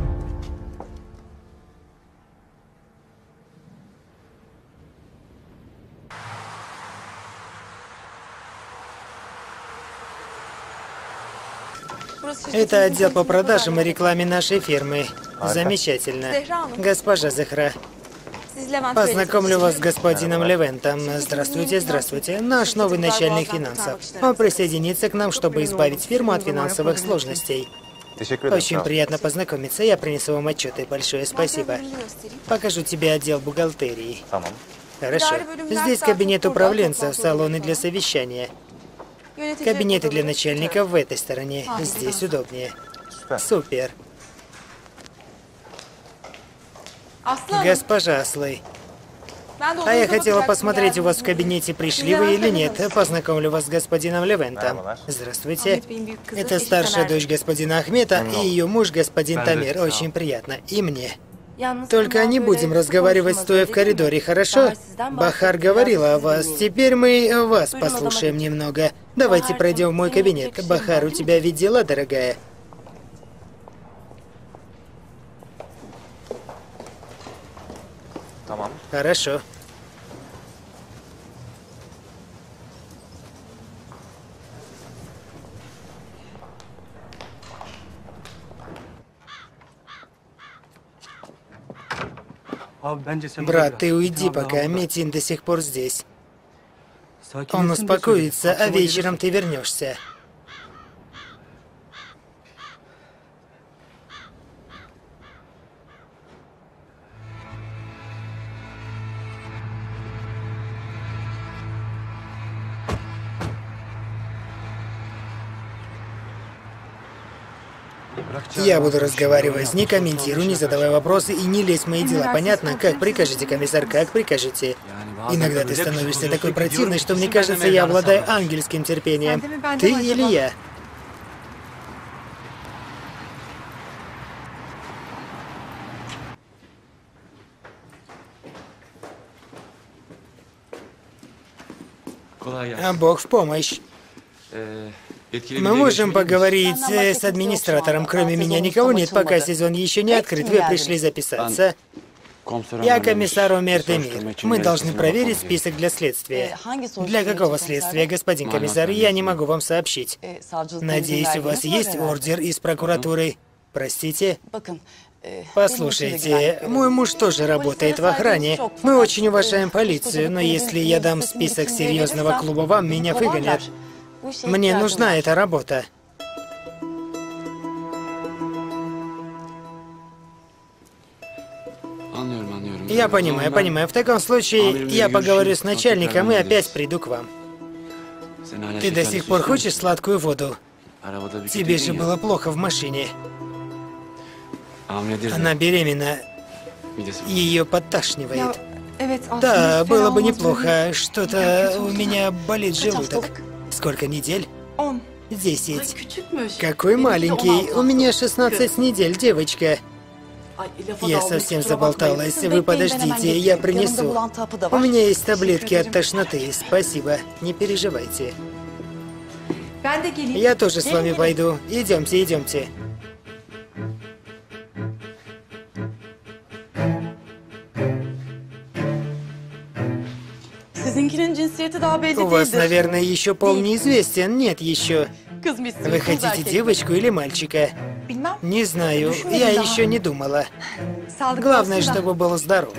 Это отдел по продажам и рекламе нашей фирмы. Замечательно. Госпожа Захра, познакомлю вас с господином Левентом. Здравствуйте, здравствуйте. Наш новый начальник финансов. Он присоединится к нам, чтобы избавить фирму от финансовых сложностей. Очень приятно познакомиться. Я принесу вам отчеты. Большое спасибо. Покажу тебе отдел бухгалтерии. Хорошо. Здесь кабинет управленца, салоны для совещания. Кабинеты для начальников в этой стороне. Здесь удобнее. Супер. Госпожа Аслey. А я хотела посмотреть, у вас в кабинете пришли вы или нет. Познакомлю вас с господином Левентом. Здравствуйте. Это старшая дочь господина Ахмета и ее муж господин Тамир. Очень приятно. И мне. Только не будем разговаривать, стоя в коридоре, хорошо? Бахар говорила о вас. Теперь мы вас послушаем немного. Давайте пройдем в мой кабинет. Бахар, у тебя ведь дела, дорогая? Хорошо. Брат, ты уйди пока, Метин до сих пор здесь. Он успокоится, а вечером ты вернешься. Я буду разговаривать, не комментируй, не задавай вопросы и не лезь в мои дела, понятно? Как прикажете, комиссар, как прикажете? Иногда ты становишься такой противной, что мне кажется, я обладаю ангельским терпением. Ты или я? А Бог в помощь. Мы можем поговорить с администратором. Кроме меня никого нет, пока сезон еще не открыт. Вы пришли записаться. Я комиссар Омер Демир. Мы должны проверить список для следствия. Для какого следствия, господин комиссар, я не могу вам сообщить. Надеюсь, у вас есть ордер из прокуратуры. Простите? Послушайте, мой муж тоже работает в охране. Мы очень уважаем полицию, но если я дам список серьезного клуба вам, меня выгонят. Мне нужна эта работа. Я понимаю. В таком случае я поговорю с начальником и опять приду к вам. Ты до сих пор хочешь сладкую воду? Тебе же было плохо в машине. Она беременна. Ее подташнивает. Да, было бы неплохо. Что-то у меня болит желудок. Сколько недель? 10. Какой маленький. У меня 16 недель, девочка. Я совсем заболталась. Вы подождите, я принесу. У меня есть таблетки от тошноты. Спасибо. Не переживайте. Я тоже с вами пойду. Идемте, идемте. У вас, наверное, еще пол неизвестен. Нет еще. Вы хотите девочку или мальчика? Не знаю. Я еще не думала. Главное, чтобы был здоров.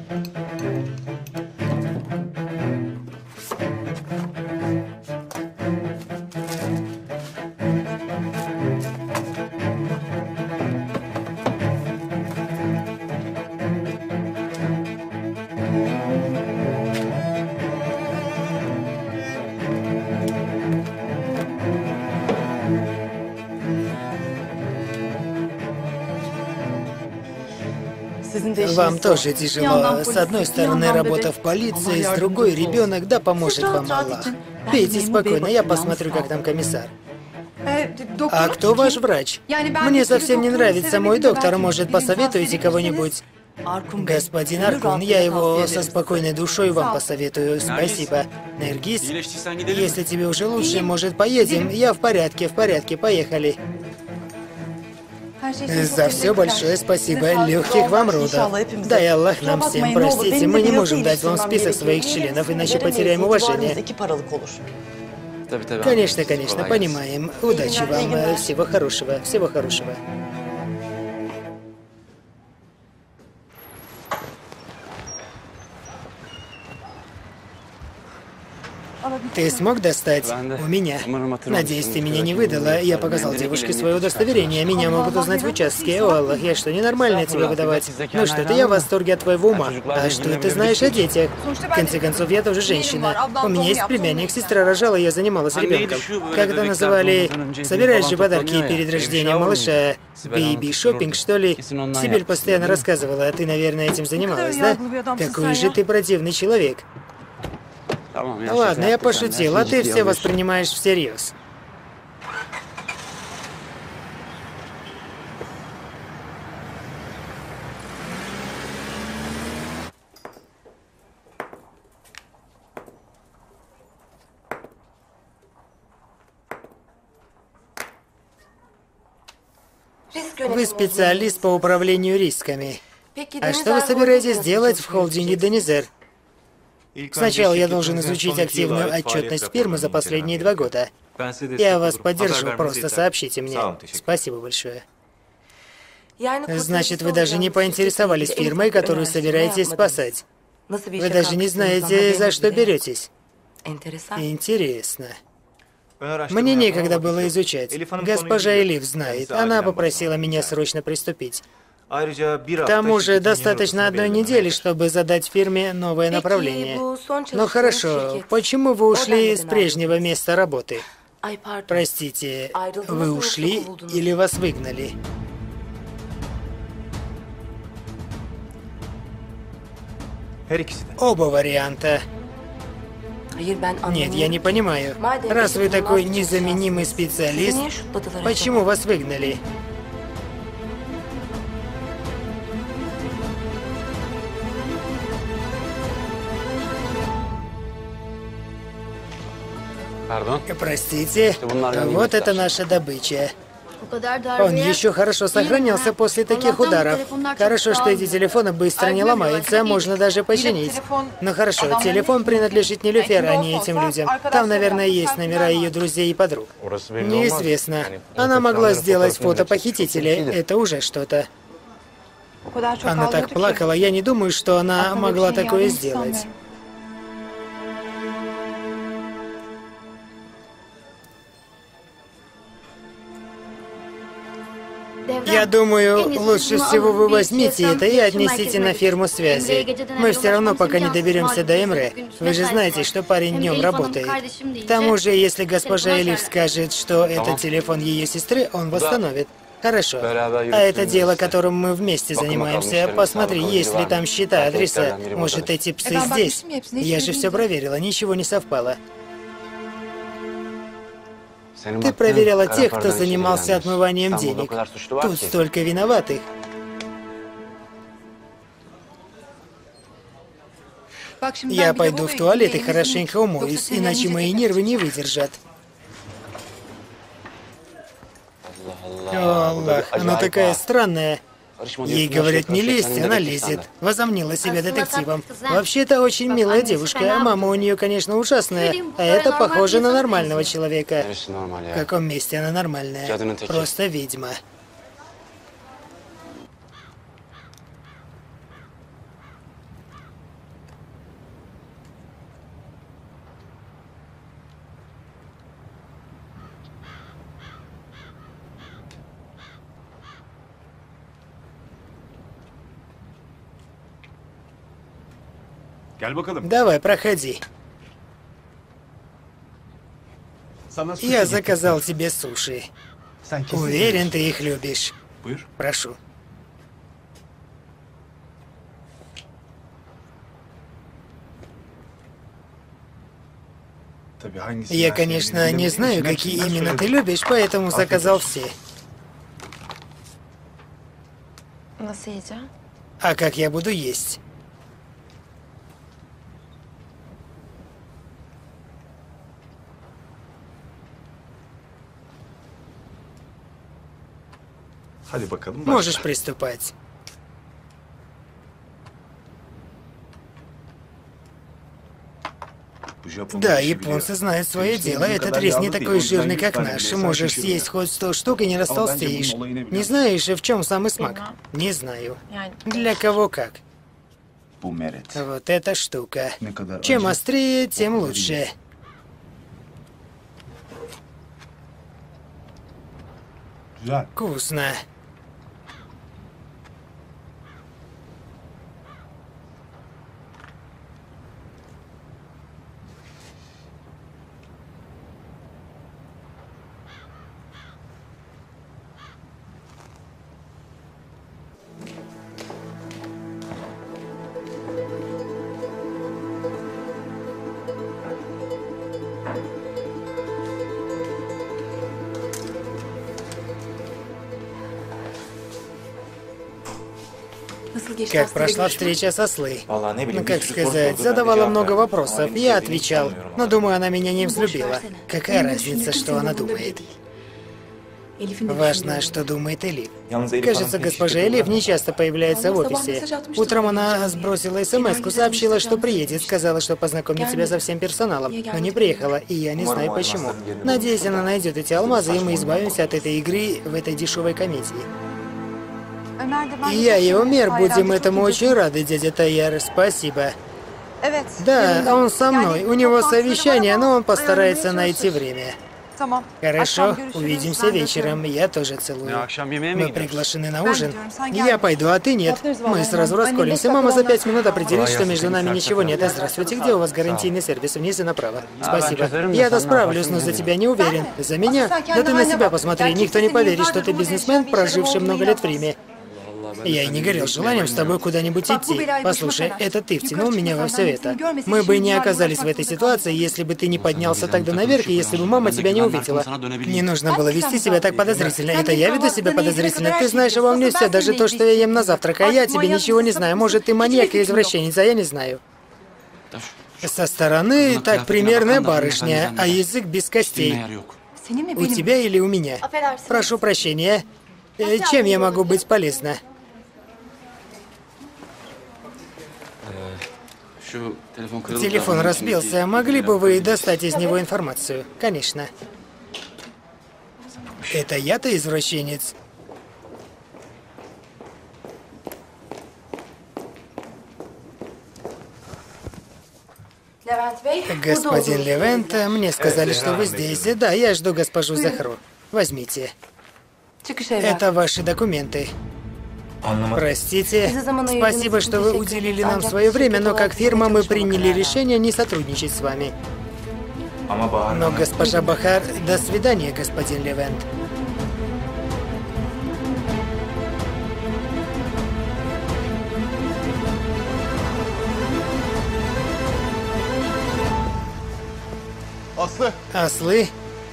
Вам тоже тяжело. С одной стороны, работа в полиции, с другой ребенок, да поможет вам Аллах. Пейте спокойно, я посмотрю, как там комиссар. А кто ваш врач? Мне совсем не нравится мой доктор, может, посоветуете кого-нибудь? Господин Аркун, я его со спокойной душой вам посоветую. Спасибо. Нергис, если тебе уже лучше, может, поедем? Я в порядке, поехали. За все большое спасибо. Легких вам родов. Дай Аллах нам всем. Простите, мы не можем дать вам список своих членов, иначе потеряем уважение. Конечно, конечно, понимаем. Удачи вам. Всего хорошего. Всего хорошего. Ты смог достать? У меня. Надеюсь, ты меня не выдала. Я показал девушке свое удостоверение. Меня могут узнать в участке. О, Аллах, я что, ненормально тебе выдавать? Ну что-то я в восторге от твоего ума. А что ты знаешь о детях? В конце концов, я тоже женщина. У меня есть племянник, сестра рожала, я занималась ребенком. Как это называли? Собираешь же подарки перед рождением малыша. Бэйби-шоппинг, что ли? Сибель постоянно рассказывала, а ты, наверное, этим занималась, да? Какой же ты противный человек. Ладно, я пошутил, а ты все воспринимаешь всерьез. Вы специалист по управлению рисками. А что вы собираетесь делать в холдинге Денизер? Сначала я должен изучить активную отчетность фирмы за последние 2 года. Я вас поддержу, просто сообщите мне. Спасибо большое. Значит, вы даже не поинтересовались фирмой, которую собираетесь спасать. Вы даже не знаете, за что беретесь. Интересно. Мне некогда было изучать. Госпожа Элиф знает. Она попросила меня срочно приступить. К тому же, достаточно 1 недели, чтобы задать фирме новое направление. Ну хорошо, почему вы ушли с прежнего места работы? Простите, вы ушли или вас выгнали? Оба варианта. Нет, я не понимаю. Раз вы такой незаменимый специалист, почему вас выгнали? Простите, вот это наша добыча. Он еще хорошо сохранился после таких ударов. Хорошо, что эти телефоны быстро не ломаются, можно даже починить. Ну хорошо, телефон принадлежит Нилюфер, а не этим людям. Там, наверное, есть номера ее друзей и подруг. Неизвестно. Она могла сделать фото похитителя, это уже что-то. Она так плакала, я не думаю, что она могла такое сделать. Я думаю, лучше всего вы возьмите это и отнесите на фирму связи. Мы все равно пока не доберемся до Эмре. Вы же знаете, что парень днем работает. К тому же, если госпожа Элиф скажет, что это телефон ее сестры, он восстановит. Хорошо. А это дело, которым мы вместе занимаемся. Посмотри, есть ли там счета, адреса. Может, эти псы здесь? Я же все проверила, ничего не совпало. Ты проверяла тех, кто занимался отмыванием денег. Тут столько виноватых. Я пойду в туалет и хорошенько умоюсь, иначе мои нервы не выдержат. Она такая странная. Ей говорят не лезть, она лезет. Возомнила себя детективом. Вообще-то очень милая девушка. Мама у нее, конечно, ужасная. А это похоже на нормального человека. В каком месте она нормальная? Просто ведьма. Давай, проходи. Я заказал тебе суши. Уверен, ты их любишь. Прошу. Я, конечно, не знаю, какие именно ты любишь, поэтому заказал все. А как я буду есть? Можешь приступать. Да, японцы знают свое дело. Этот рис не такой жирный, как наш. Можешь съесть хоть 100 штук и не растолстеешь. Не знаешь, в чем самый смак? Не знаю. Для кого как. Вот эта штука. Чем острее, тем лучше. Вкусно. Как прошла встреча со Слей? Ну, как сказать, задавала много вопросов, я отвечал, но думаю, она меня не взлюбила. Какая разница, что она думает? Важно, что думает Элиф. Кажется, госпожа Элиф не часто появляется в офисе. Утром она сбросила смс-ку, сообщила, что приедет, сказала, что познакомит себя со всем персоналом, но не приехала, и я не знаю почему. Надеюсь, она найдет эти алмазы, и мы избавимся от этой игры в этой дешевой комедии. Я и Умер будем этому очень рады, дядя Таяр. Спасибо. Да, он со мной. У него совещание, но он постарается найти время. Хорошо, увидимся вечером. Я тоже целую. Мы приглашены на ужин. Я пойду, а ты нет. Мы сразу расколемся. Мама за 5 минут определит, что между нами ничего нет. Здравствуйте, где у вас гарантийный сервис? Вниз и направо. Спасибо. Я-то справлюсь, но за тебя не уверен. За меня? Да ты на себя посмотри. Никто не поверит, что ты бизнесмен, проживший много лет в Риме. Я и не горел желанием с тобой куда-нибудь идти. Послушай, это ты втянул меня во все это. Мы бы не оказались в этой ситуации, если бы ты не поднялся тогда наверх, и если бы мама тебя не увидела. Не нужно было вести себя так подозрительно. Это я веду себя подозрительно. Ты знаешь обо мне все, даже то, что я ем на завтрак, а я тебе ничего не знаю. Может, ты маньяк и извращенец, а я не знаю. Со стороны так примерная барышня, а язык без костей. У тебя или у меня? Прошу прощения. Чем я могу быть полезна? Телефон разбился. Могли бы вы достать из него информацию? Конечно. Это я-то извращенец? Господин Левент, мне сказали, что вы здесь. Да, я жду госпожу Захару. Возьмите. Это ваши документы. Простите. Спасибо, что вы уделили нам свое время, но как фирма мы приняли решение не сотрудничать с вами. Но, госпожа Бахар, до свидания, господин Левент. Ослы?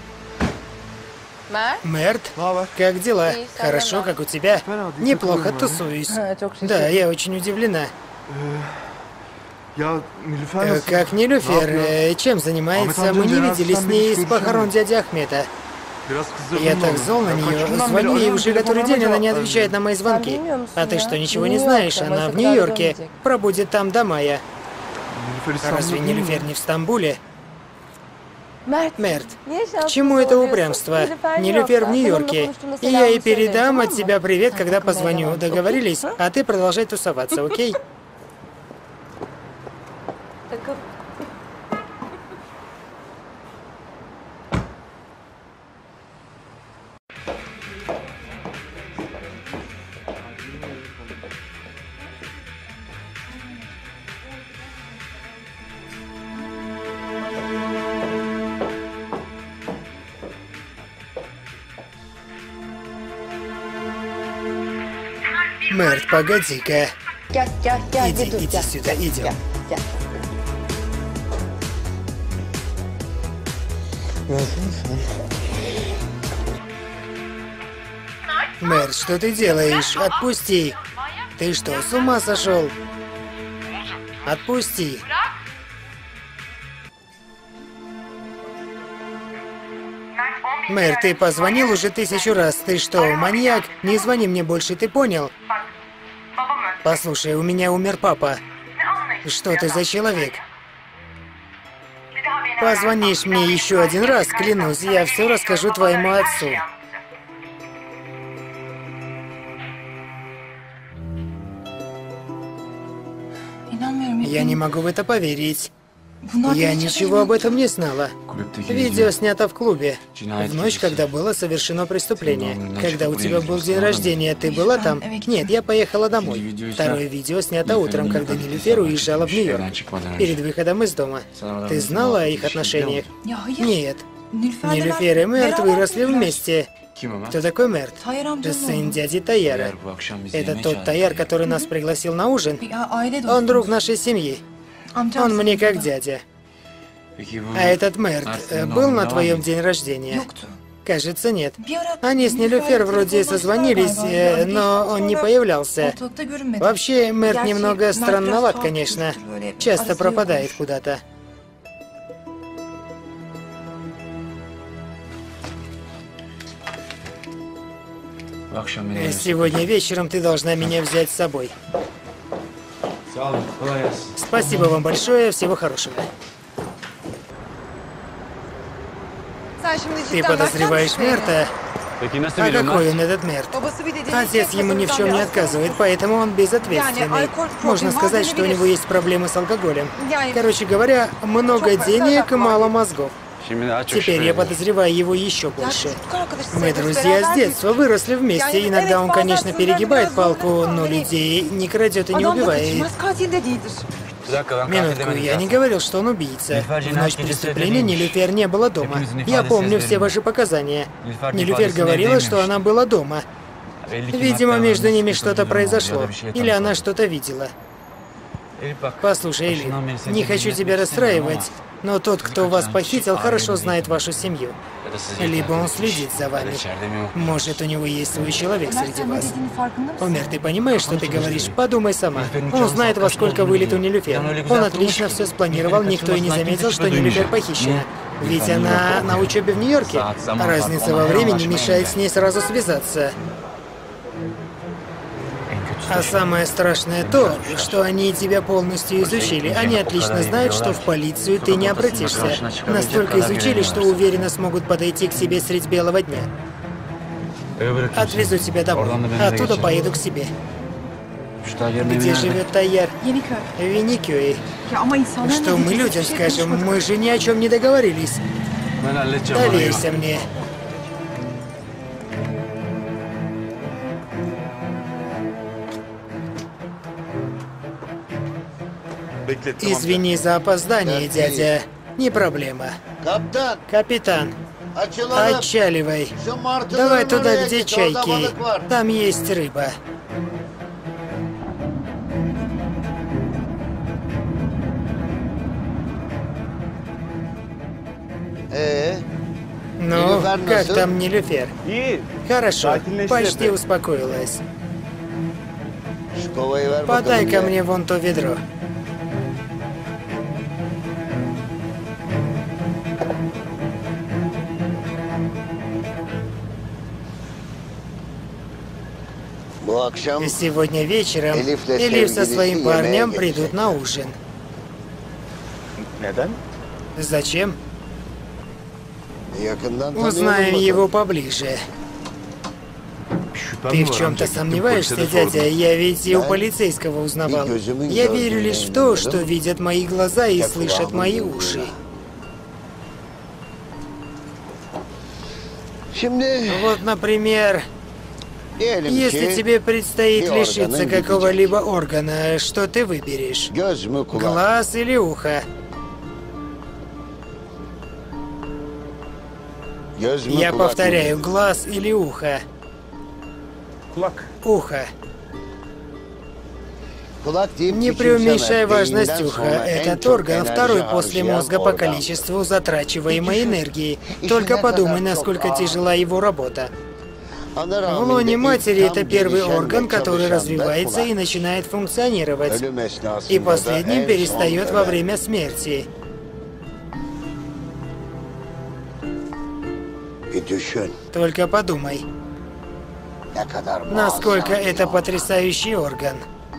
Мерт, как дела? Хорошо, как у тебя? Неплохо, тусуюсь. Да, я очень удивлена. Как Нилюфер, чем занимается? Мы не виделись с ней с похорон дяди Ахмеда. Я так зол на нее. Звоню ей уже который день, она не отвечает на мои звонки. А ты что, ничего не знаешь? Она в Нью-Йорке. Пробудет там до мая. Разве Нилюфер не в Стамбуле? Мерт, к чему это упрямство? Нилюфер в Нью-Йорке. И я ей передам от тебя привет, когда позвоню. Договорились? А ты продолжай тусоваться, окей? Мерт, погоди-ка. Иди сюда, идем. Мерт, что ты делаешь? Отпусти. Ты что, с ума сошел? Отпусти. Мэр, ты позвонил уже 1000 раз. Ты что, маньяк? Не звони мне больше, ты понял? Послушай, у меня умер папа. Что ты за человек? Позвонишь мне еще один раз, клянусь, я все расскажу твоему отцу. Я не могу в это поверить. Я ничего об этом не знала. Видео снято в клубе. В ночь, когда было совершено преступление. Когда у тебя был день рождения, ты была там? Нет, я поехала домой. Второе видео снято утром, когда Нилюфер уезжала в Нью-Йорк. Перед выходом из дома. Ты знала о их отношениях? Нет. Нилюфер и Мерт выросли вместе. Кто такой Мерт? Сын дяди Таяра. Это тот Таяр, который нас пригласил на ужин? Он друг нашей семьи. Он мне как дядя. А этот Мерт был на твоем день рождения? Кажется, нет. Они с Нилюфер вроде созвонились, но он не появлялся. Вообще, Мерт немного странноват, конечно. Часто пропадает куда-то. Сегодня вечером ты должна меня взять с собой. Спасибо вам большое, всего хорошего. Ты подозреваешь Мерта? А какой он, этот Мерт? Отец ему ни в чем не отказывает, поэтому он безответственный. Можно сказать, что у него есть проблемы с алкоголем. Короче говоря, много денег и мало мозгов. Теперь я подозреваю его еще больше. Мы друзья с детства, выросли вместе. Иногда он, конечно, перегибает палку, но людей не крадет и не убивает. Минутку, я не говорил, что он убийца. В ночь преступления Нилюфер не было дома. Я помню все ваши показания. Нилюфер говорила, что она была дома. Видимо, между ними что-то произошло. Или она что-то видела. Послушай, Эли, не хочу тебя расстраивать, но тот, кто вас похитил, хорошо знает вашу семью. Либо он следит за вами. Может, у него есть свой человек среди вас. Омер, ты понимаешь, что ты говоришь? Подумай сама. Он знает, во сколько вылет у Нилюфер. Он отлично все спланировал, никто и не заметил, что Нилюфер похищена. Ведь она на учебе в Нью-Йорке. Разница во времени мешает с ней сразу связаться. А самое страшное то, что они тебя полностью изучили. Они отлично знают, что в полицию ты не обратишься. Настолько изучили, что уверенно смогут подойти к тебе средь белого дня. Отвезу тебя домой. Оттуда поеду к себе. Где живет Таяр? В Веникюе. Что мы людям скажем? Мы же ни о чем не договорились. Доверься мне. Извини за опоздание, дядя. Не проблема. Капитан, отчаливай. Давай туда, где чайки. Там есть рыба. Ну, как там Нилюфер? Хорошо, почти успокоилась. Подай-ка мне вон то ведро. Сегодня вечером Элиф со своим парнем придут на ужин. Зачем? Узнаем его поближе. Ты в чем-то сомневаешься, дядя? Я ведь и у полицейского узнавал. Я верю лишь в то, что видят мои глаза и слышат мои уши. Вот, например, если тебе предстоит лишиться какого-либо органа, что ты выберешь? Глаз или ухо? Я повторяю, глаз или ухо? Ухо. Не преуменьшай важность уха. Этот орган второй после мозга по количеству затрачиваемой энергии. Только подумай, насколько тяжела его работа. В лоне матери это первый орган, который развивается и начинает функционировать. И последним перестает во время смерти. Только подумай, насколько это потрясающий орган.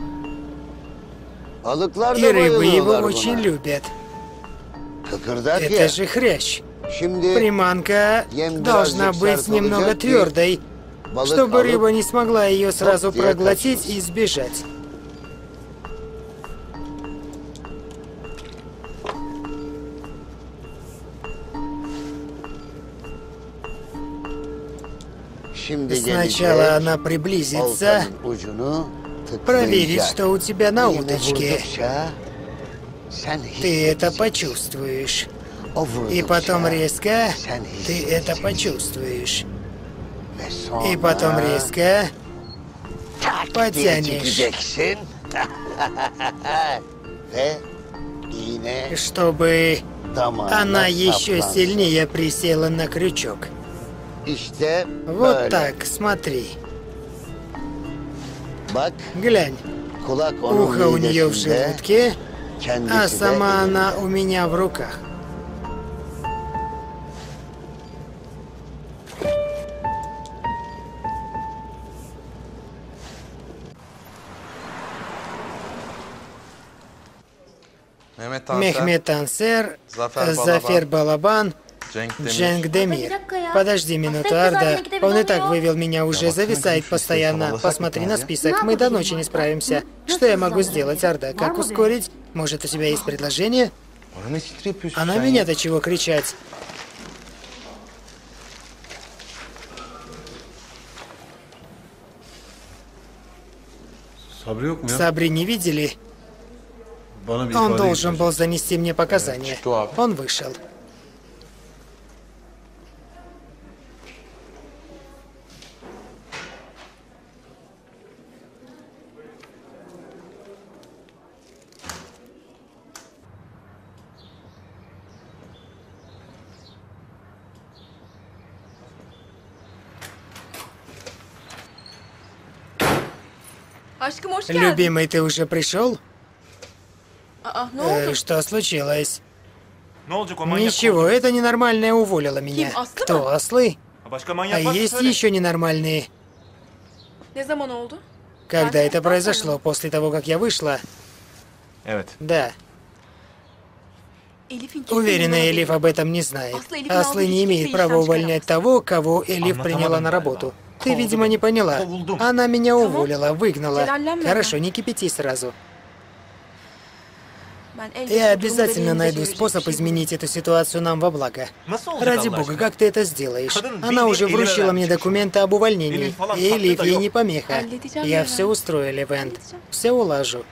И рыбы его очень любят. Это же хрящ. Приманка должна быть немного твердой, чтобы рыба не смогла ее сразу проглотить и сбежать. Сначала она приблизится, проверит, что у тебя на удочке. Ты это почувствуешь. И потом резко ты это почувствуешь. И потом резко потянешь. Чтобы она еще сильнее присела на крючок. Вот так, смотри. Глянь. Ухо у нее в желудке, а сама она у меня в руках. Мехмед Ансер, Зафер Балабан, Дженг Демир. Подожди минуту, Арда. Он и так вывел меня уже, зависает постоянно. Посмотри на список, мы до ночи не справимся. Что я могу сделать, Арда? Как ускорить? Может, у тебя есть предложение? А на меня-то чего кричать? Сабри не видели? Он должен был занести мне показания. Он вышел. Любимый, ты уже пришел? Что случилось? Ничего, это ненормальная уволила меня. Кто, ослы? А есть еще ненормальные. Когда это произошло? После того, как я вышла? Да. Уверена, Элиф об этом не знает. Ослы не имеют права увольнять того, кого Элиф приняла на работу. Ты, видимо, не поняла. Она меня уволила, выгнала. Хорошо, не кипяти сразу. Я обязательно найду способ изменить эту ситуацию нам во благо. Ради бога, как ты это сделаешь? Она уже вручила мне документы об увольнении. И Элиф ей не помеха. Я все устрою, Левент. Все улажу.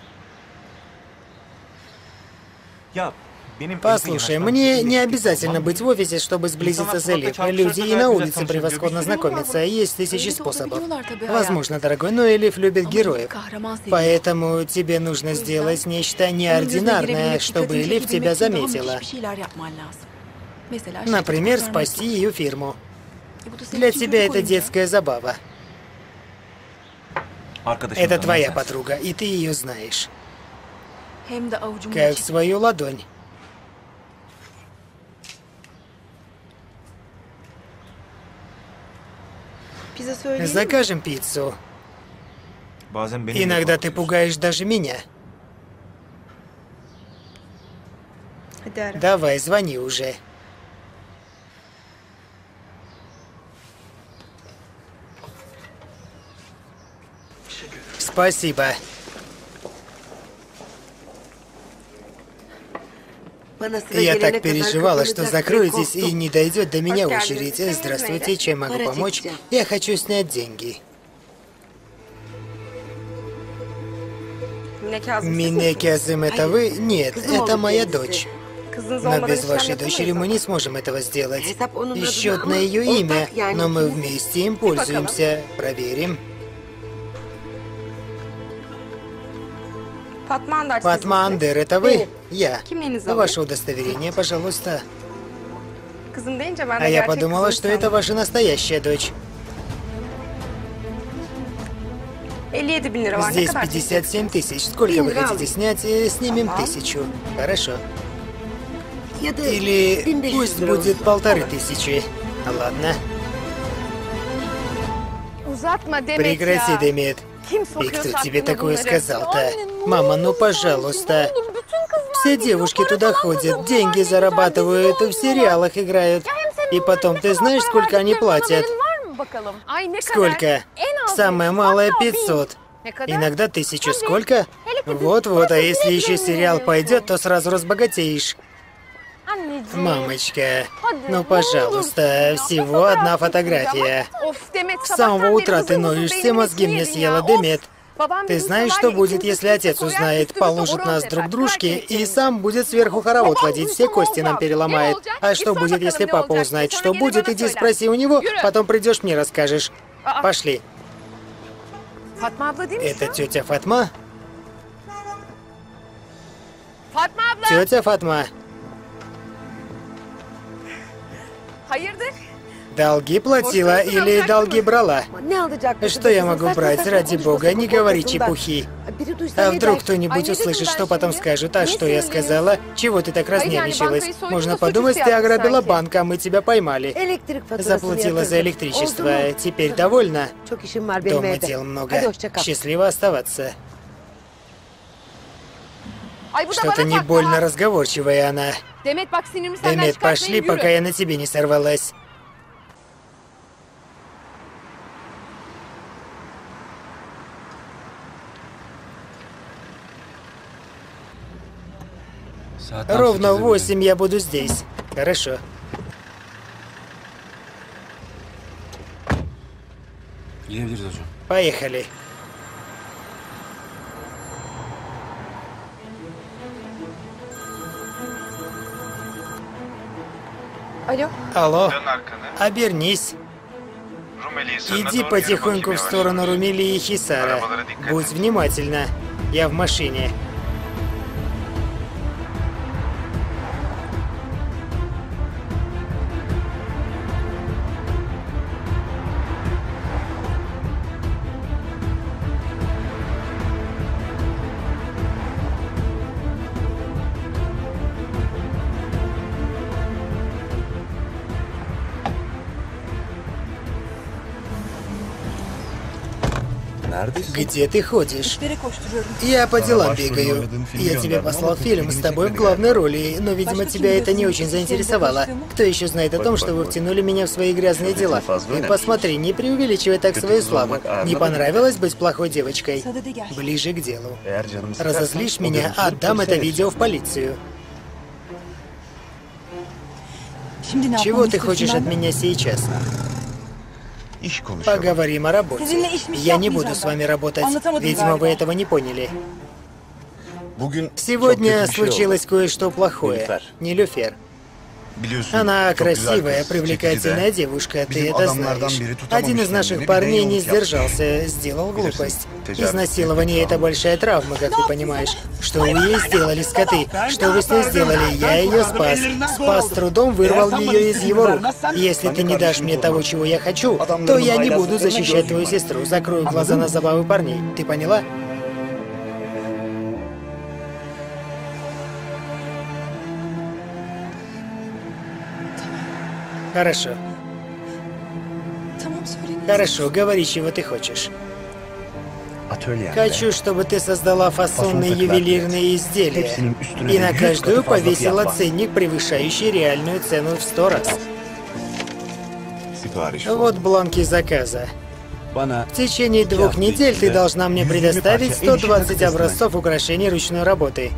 Послушай, мне не обязательно быть в офисе, чтобы сблизиться с Элиф. Люди и на улице превосходно знакомятся. Есть тысячи способов. Возможно, дорогой, но Элиф любит героев. Поэтому тебе нужно сделать нечто неординарное, чтобы Элиф тебя заметила. Например, спасти ее фирму. Для тебя это детская забава. Это твоя подруга, и ты ее знаешь. Как свою ладонь. Закажем пиццу. Иногда ты пугаешь даже меня. Давай, звони уже. Спасибо. Я так переживала, что закроетесь и не дойдет до меня очередь. Здравствуйте, чем могу помочь? Я хочу снять деньги. Мине Кязым, это вы? Нет, это моя дочь. Но без вашей дочери мы не сможем этого сделать. И счет на ее имя, но мы вместе им пользуемся. Проверим. Фатма Андер, это вы? Я. Ваше удостоверение, пожалуйста. А я подумала, что это ваша настоящая дочь. Здесь 57 тысяч. Сколько вы хотите снять? Снимем 1000. Хорошо. Или пусть будет 1500. Ладно. Прекрати, Демет. И кто тебе такое сказал-то? Мама, ну пожалуйста. Все девушки туда ходят, деньги зарабатывают, в сериалах играют. И потом, ты знаешь, сколько они платят? Сколько? Самое малое 500. Иногда 1000. Сколько? Вот-вот, а если еще сериал пойдет, то сразу разбогатеешь. Мамочка, ну пожалуйста, всего одна фотография. С самого утра ты ноешь, все мозги мне съела, Демет. Ты знаешь, что будет, если отец узнает, положит нас друг дружке и сам будет сверху хоровод водить, все кости нам переломает. А что будет, если папа узнает, что будет, иди спроси у него, потом придешь мне расскажешь. Пошли. Это тетя Фатма? Тетя Фатма. Долги платила или долги брала? Что я могу брать? Ради бога, не говори чепухи. А вдруг кто-нибудь услышит, что потом скажут? А что я сказала? Чего ты так разнервничалась? Можно подумать, ты ограбила банк, а мы тебя поймали. Заплатила за электричество. Теперь довольна? Дома дел много. Счастливо оставаться. Что-то не больно разговорчивая она. Демет, пошли, пока я на тебе не сорвалась. Ровно в 8 я буду здесь. Хорошо. Поехали. Алло. Обернись. Иди потихоньку в сторону Румелии и Хисара. Будь внимательна. Я в машине. Где ты ходишь? Я по делам бегаю. Я тебе послал фильм с тобой в главной роли, но, видимо, тебя это не очень заинтересовало. Кто еще знает о том, что вы втянули меня в свои грязные дела? И посмотри, не преувеличивай так свою славу. Не понравилось быть плохой девочкой? Ближе к делу. Разозлишь меня, отдам это видео в полицию. Чего ты хочешь от меня сейчас? Поговорим о работе. Я не буду с вами работать. Видимо, вы этого не поняли. Сегодня случилось кое-что плохое. Нилюфер. Она красивая, привлекательная девушка, ты это знаешь. Один из наших парней не сдержался, сделал глупость. Изнасилование — это большая травма, как ты понимаешь. Что вы ей сделали, скоты? Что вы с ней сделали? Я ее спас. Спас трудом, вырвал ее из его рук. Если ты не дашь мне того, чего я хочу, то я не буду защищать твою сестру. Закрою глаза на забавы парней. Ты поняла? Хорошо. Хорошо, говори, чего ты хочешь. Хочу, чтобы ты создала фасонные ювелирные изделия и на каждую повесила ценник, превышающий реальную цену в 100 раз. Вот бланки заказа. В течение 2 недель ты должна мне предоставить 120 образцов украшений ручной работы.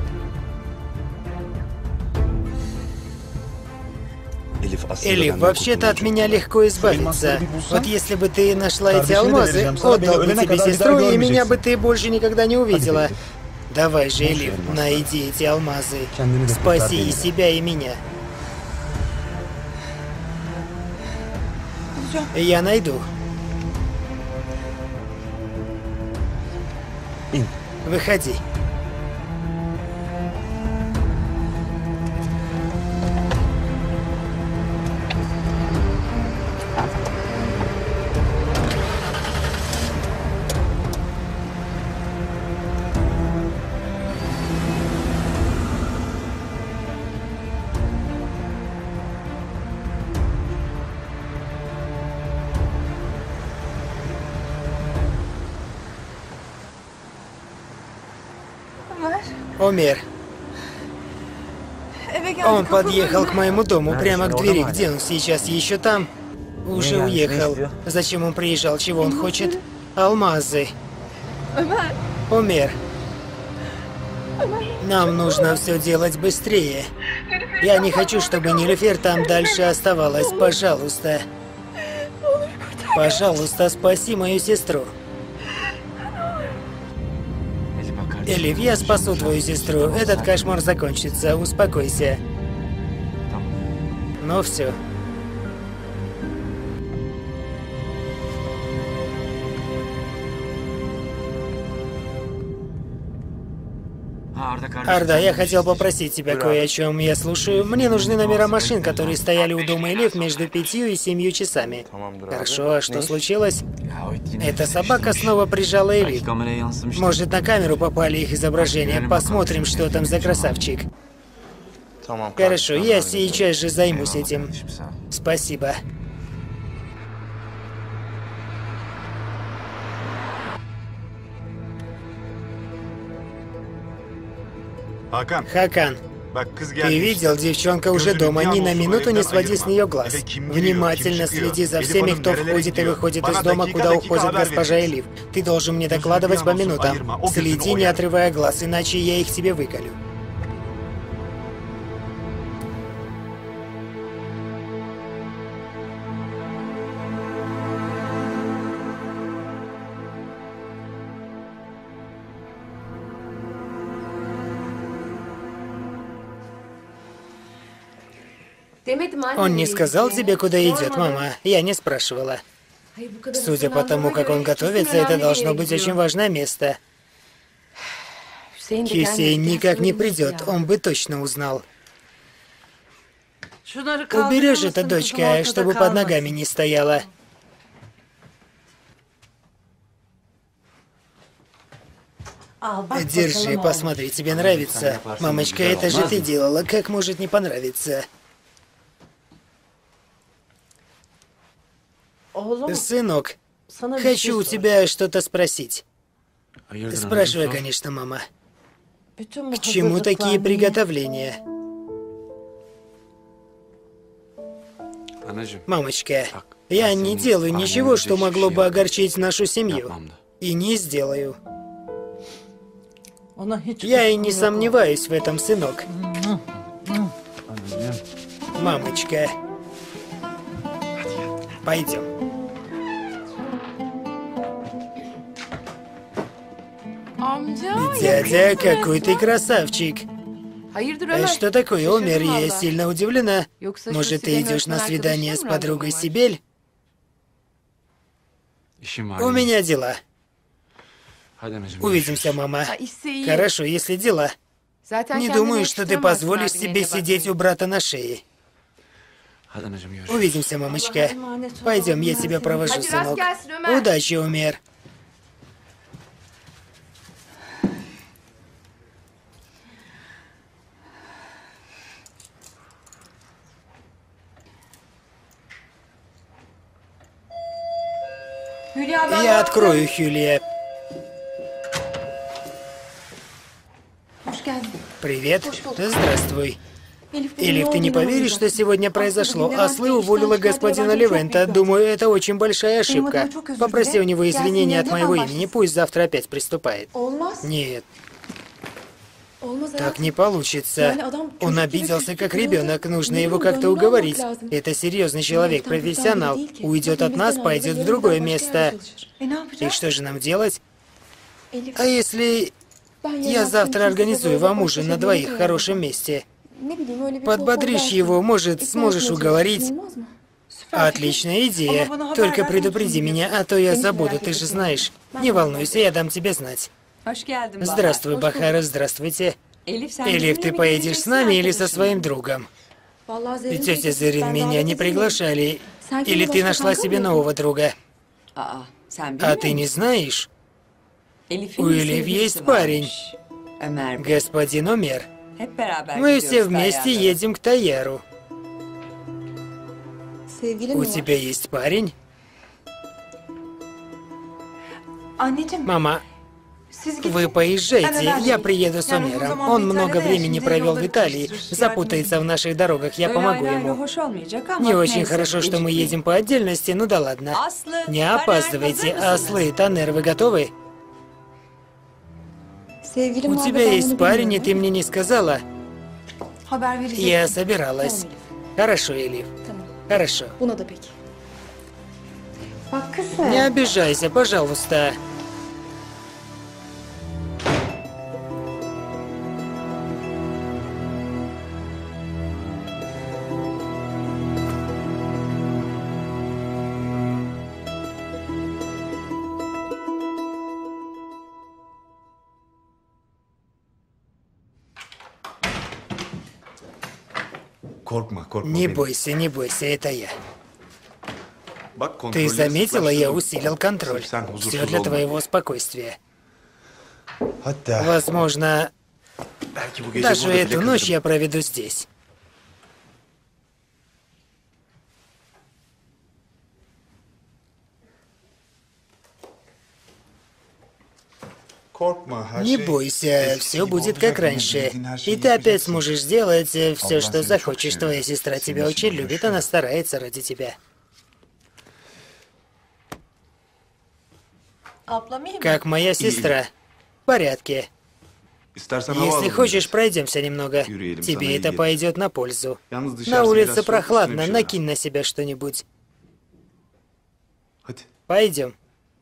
Элиф, вообще-то от меня легко избавиться. Вот если бы ты нашла эти алмазы, отдал бы тебе сестру, и меня бы ты больше никогда не увидела. Давай же, Элиф, найди эти алмазы. Спаси и себя, и меня. Я найду. Выходи. Омер. Он подъехал к моему дому, прямо к двери. Где он сейчас? Еще там? Уже уехал. Зачем он приезжал? Чего он хочет? Алмазы. Омер. Нам нужно все делать быстрее. Я не хочу, чтобы Нилюфер там дальше оставалась. Пожалуйста. Пожалуйста, спаси мою сестру. Элиф, я спасу твою сестру. Этот кошмар закончится. Успокойся. Ну все. Арда, я хотел попросить тебя кое о чем. Я слушаю. Мне нужны номера машин, которые стояли у дома Элиф между 5 и 7 часами. Хорошо, а что случилось? Эта собака снова прижала Элиф. Может, на камеру попали их изображения. Посмотрим, что там за красавчик. Хорошо, я сейчас же займусь этим. Спасибо. Хакан, ты видел, девчонка уже дома, ни на минуту не своди с нее глаз. Внимательно следи за всеми, кто входит и выходит из дома, куда уходит госпожа Элиф. Ты должен мне докладывать по минутам. Следи, не отрывая глаз, иначе я их тебе выколю. Он не сказал тебе, куда идет, мама? Я не спрашивала. Судя по тому, как он готовится, это должно быть очень важное место. Хюсейн никак не придет, он бы точно узнал. Уберешь это, дочка, чтобы под ногами не стояла. Держи, посмотри, тебе нравится. Мамочка, это же ты делала, как может не понравиться? Сынок, хочу у тебя что-то спросить. Спрашивай, конечно, мама. К чему такие приготовления? Мамочка, я не делаю ничего, что могло бы огорчить нашу семью. И не сделаю. Я и не сомневаюсь в этом, сынок. Мамочка. Пойдем. Дядя, какой ты красавчик. Что такое, Омер? Я сильно удивлена. Может, ты идешь на свидание с подругой Сибель? У меня дела. Увидимся, мама. Хорошо, если дела. Не думаю, что ты позволишь себе сидеть у брата на шее. Увидимся, мамочка. Пойдем, я тебя провожу, сынок. Удачи, Омер. Я открою, Хюлия. Привет. Здравствуй. Элиф, ты не поверишь, что сегодня произошло? Ослы уволила господина Левента. Думаю, это очень большая ошибка. Попроси у него извинения от моего имени, пусть завтра опять приступает. Нет. Так не получится. Он обиделся как ребенок, нужно его как-то уговорить. Это серьезный человек, профессионал. Уйдет от нас, пойдет в другое место. И что же нам делать? А если я завтра организую вам ужин на двоих в хорошем месте? Подбодришь его, может, сможешь уговорить? Отличная идея. Только предупреди меня, а то я забуду, ты же знаешь. Не волнуйся, я дам тебе знать. Здравствуй, Бахара, здравствуйте. Элиф, ты поедешь с нами или со своим другом? Тетя Зерин, меня не приглашали. Или ты нашла себе нового друга? А ты не знаешь? У Элиф есть парень. Господин Омер. Мы все вместе едем к Таяру. У тебя есть парень? Мама, вы поезжайте, я приеду с Омером. Он много времени провел в Италии, запутается в наших дорогах, я помогу ему. Не очень хорошо, что мы едем по отдельности, ну да ладно. Не опаздывайте, Ослы, Танер, вы готовы? У тебя есть парень, и ты мне не сказала? Я собиралась. Хорошо, Элиф. Хорошо. Не обижайся, пожалуйста. Не бойся, не бойся, это я. Ты заметила, я усилил контроль. Все для твоего спокойствия. Возможно, даже эту ночь я проведу здесь. Не бойся, все будет как раньше. И ты опять сможешь сделать все, что захочешь. Твоя сестра тебя очень любит, она старается ради тебя. Как моя сестра. В порядке. Если хочешь, пройдемся немного. Тебе это пойдет на пользу. На улице прохладно, накинь на себя что-нибудь. Пойдем.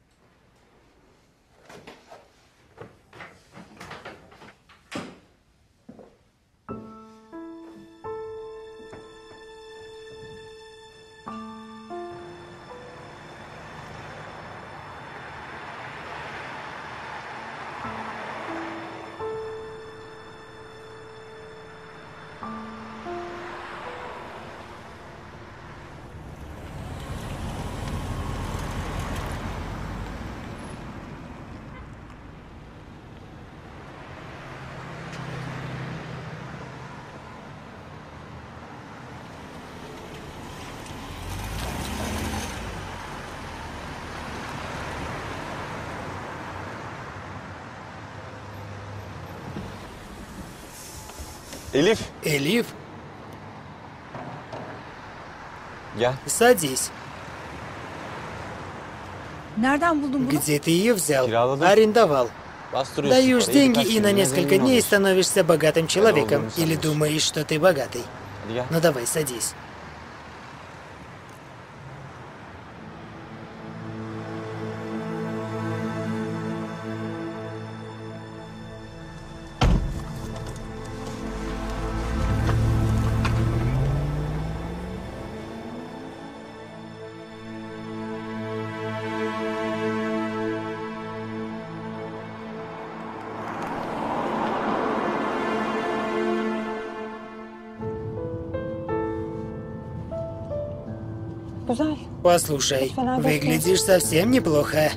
Элиф? Элиф? Садись. Где ты ее взял? Арендовал. Даешь деньги и на несколько дней становишься богатым человеком. Или думаешь, что ты богатый? Ну давай, садись. Послушай, выглядишь совсем неплохо.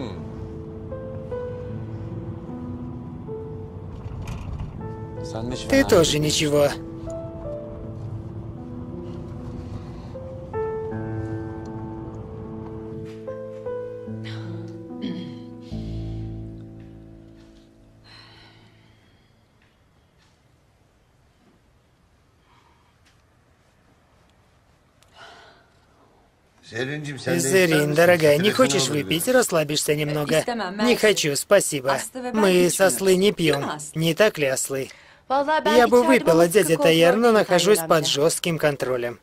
Ты тоже ничего. Зерин, дорогая, не хочешь выпить? Расслабишься немного. Не хочу, спасибо. Мы с Аслы не пьем. Не так ли, Аслы? Я бы выпила, дядя Таяр, но нахожусь под жестким контролем.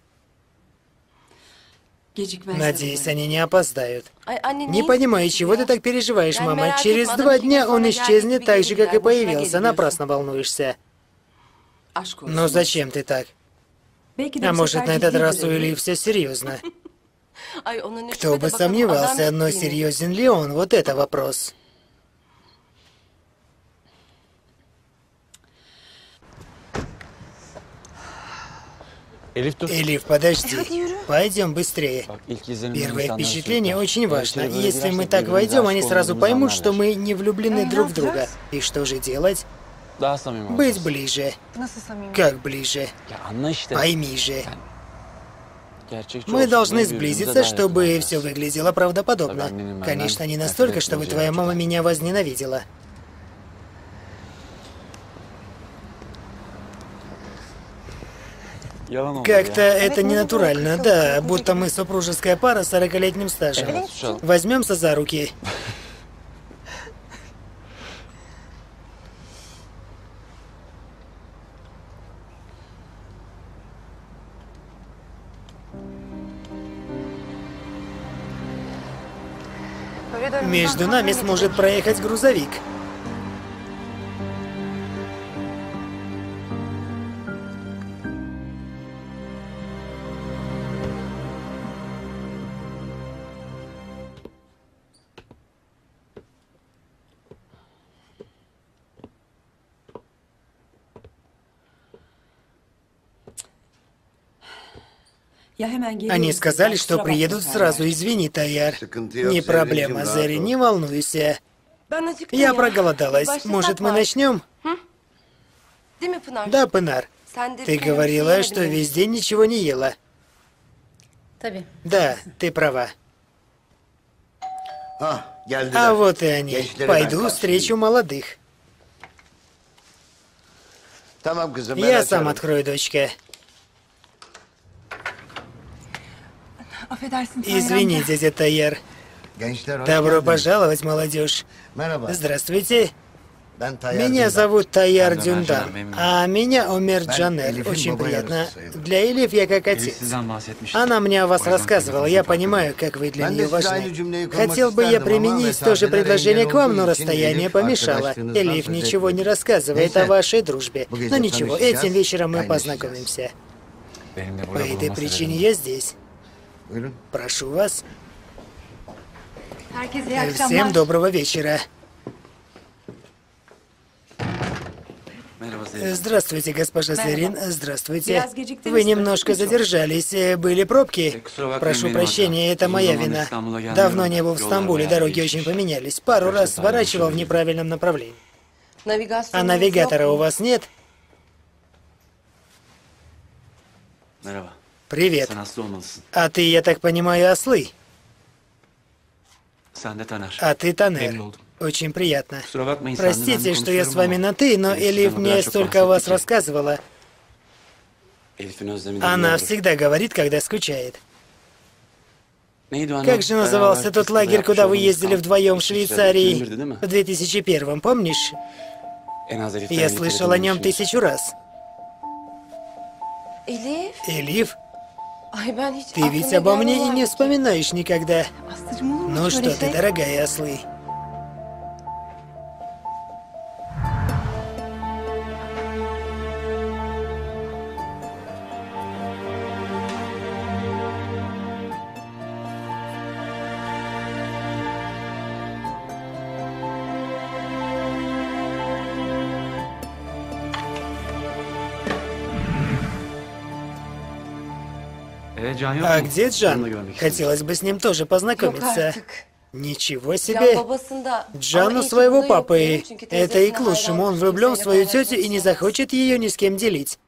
Надеюсь, они не опоздают. Не понимаю, чего ты так переживаешь, мама. Через 2 дня он исчезнет так же, как и появился. Напрасно волнуешься. Но зачем ты так? А может, на этот раз у Ильи все серьезно? Кто бы сомневался, но серьезен ли он? Вот это вопрос. Элиф, подожди. Пойдем быстрее. Первое впечатление очень важно. Если мы так войдем, они сразу поймут, что мы не влюблены друг в друга. И что же делать? Быть ближе. Как ближе? Пойми же. Мы должны сблизиться, чтобы все выглядело правдоподобно. Конечно, не настолько, чтобы твоя мама меня возненавидела. Как-то это не натурально, да, будто мы супружеская пара с 40-летним стажем. Возьмемся за руки. Между нами сможет проехать грузовик. Они сказали, что приедут сразу. Извини, Таяр. Не проблема, Зери, не волнуйся. Я проголодалась. Может, мы начнем? Да, Пынар. Ты говорила, что весь день ничего не ела. Да, ты права. А вот и они. Пойду встречу молодых. Я сам открою, дочка. Извини, дядя Таяр. Добро пожаловать, молодежь. Здравствуйте. Меня зовут Таяр Дюндан, а меня Омер Джанель. Очень приятно. Для Элиф я как отец. Она мне о вас рассказывала. Я понимаю, как вы для нее важны. Хотел бы я применить то же предложение к вам, но расстояние помешало. Элиф ничего не рассказывает о вашей дружбе. Но ничего, этим вечером мы познакомимся. По этой причине я здесь. Прошу вас. Всем доброго вечера. Здравствуйте, госпожа Зерин. Здравствуйте. Вы немножко задержались. Были пробки? Прошу прощения, это моя вина. Давно не был в Стамбуле, дороги очень поменялись. Пару раз сворачивал в неправильном направлении. А навигатора у вас нет? Привет. А ты, я так понимаю, Аслы? А ты Танер. Очень приятно. Простите, что я с вами на «ты», но Элиф мне столько о вас рассказывала. Она всегда говорит, когда скучает. Как же назывался тот лагерь, куда вы ездили вдвоем в Швейцарии в 2001-м, помнишь? Я слышал о нем 1000 раз. Элиф? Ты ведь обо мне и не вспоминаешь никогда. Ну что ты, дорогая Аслы? А где Джан? Хотелось бы с ним тоже познакомиться. Ничего себе! Джан у своего папы. Это и к лучшему. Он влюблен в свою тетю и не захочет ее ни с кем делить.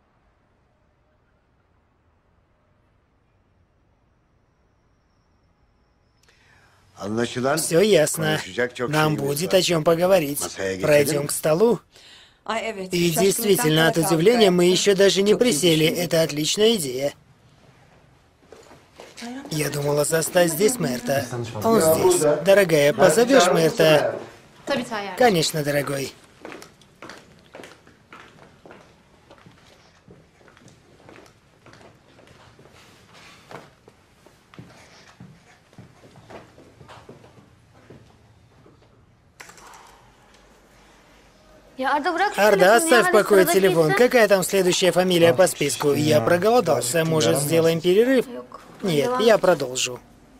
Все ясно. Нам будет о чем поговорить. Пройдем к столу. И действительно, от удивления мы еще даже не присели. Это отличная идея. Я думала застать здесь Мэрта. Он здесь. Дорогая, позовешь Мэрта? Конечно, дорогой. Арда, оставь в покое телефон. Какая там следующая фамилия по списку? Я проголодался. Может, сделаем перерыв? Нет, я продолжу.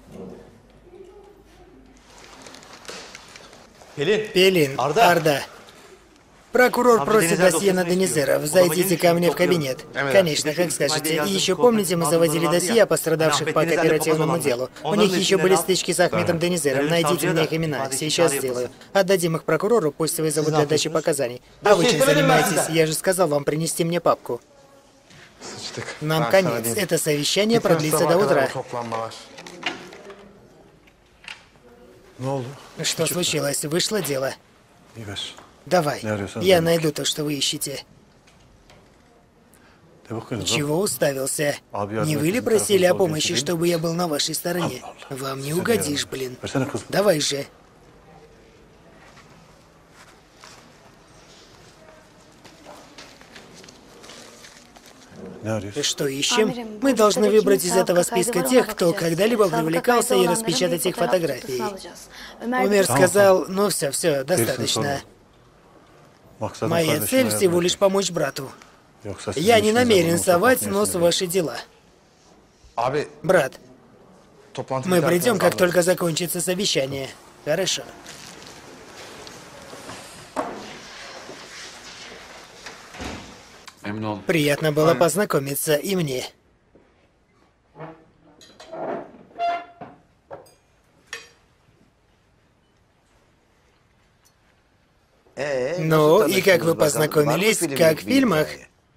Пелин, Арда. Прокурор просит досье на Денизеров. Зайдите ко мне в кабинет. Конечно, как скажете. И еще помните, мы заводили досье о пострадавших по кооперативному делу. У них еще были стычки с Ахметом Денизером. Найдите мне их имена. Сейчас сделаю. Отдадим их прокурору, пусть вызовут для дачи показаний. А вы чем занимаетесь? Я же сказал вам принести мне папку. Нам конец. Это совещание продлится до утра. Что случилось? Вышло дело. Давай, я найду то, что вы ищете. Чего уставился? Не вы ли просили о помощи, чтобы я был на вашей стороне? Вам не угодишь, блин. Давай же. Что ищем? Мы должны выбрать из этого списка тех, кто когда-либо привлекался, и распечатать их фотографии. Умер сказал, ну все, достаточно. Моя цель всего лишь помочь брату. Я не намерен совать нос в ваши дела. Брат, мы придем, как только закончится совещание. Хорошо. Приятно было познакомиться и мне. Ну, и как вы познакомились? Как в фильмах?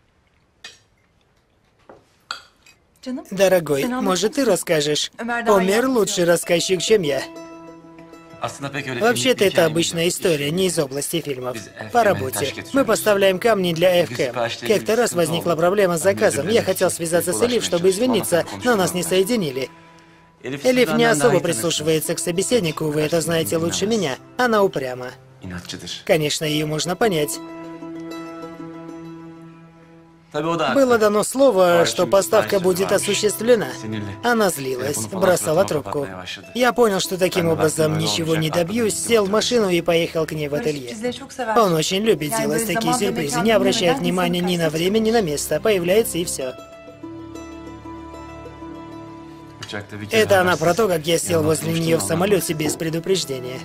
Дорогой, может, ты расскажешь? Умер лучший рассказчик, чем я. Вообще-то это обычная история, не из области фильмов. По работе. Мы поставляем камни для ФК. Как-то раз возникла проблема с заказом. Я хотел связаться с Элиф, чтобы извиниться, но нас не соединили. Элиф не особо прислушивается к собеседнику, вы это знаете лучше меня. Она упряма. Конечно, ее можно понять. Было дано слово, что поставка будет осуществлена. Она злилась, бросала трубку. Я понял, что таким образом ничего не добьюсь, сел в машину и поехал к ней в ателье. Он очень любит делать такие сюрпризы, не обращает внимания ни на время, ни на место. Появляется и все. Это она про то, как я сел возле нее в самолете без предупреждения.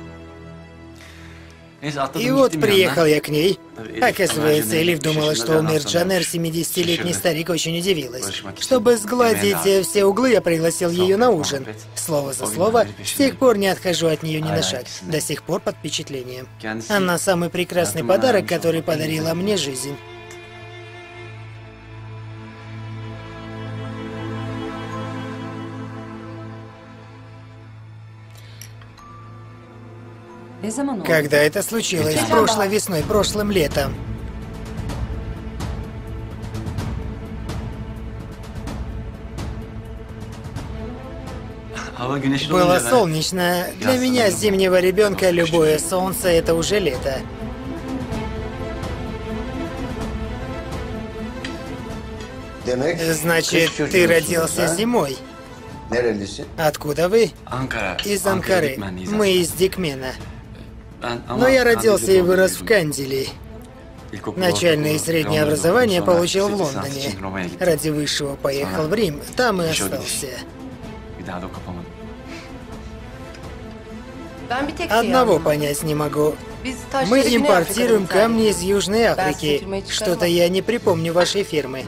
И вот приехал я к ней. Оказывается, Элиф думала, что умер Джанер, 70-летний старик, очень удивилась. Чтобы сгладить все углы, я пригласил ее на ужин. Слово за слово, с тех пор не отхожу от нее ни на шаг. До сих пор под впечатлением. Она самый прекрасный подарок, который подарила мне жизнь. Когда это случилось? Прошлой весной, прошлым летом. Было солнечно. Для меня, зимнего ребенка, любое солнце — это уже лето. Значит, ты родился зимой. Откуда вы? Из Анкары. Мы из Дикмена. Но я родился и вырос в Кандиле. Начальное и среднее образование получил в Лондоне. Ради высшего поехал в Рим, там и остался. Одного понять не могу. Мы импортируем камни из Южной Африки. Что-то я не припомню вашей фирмы.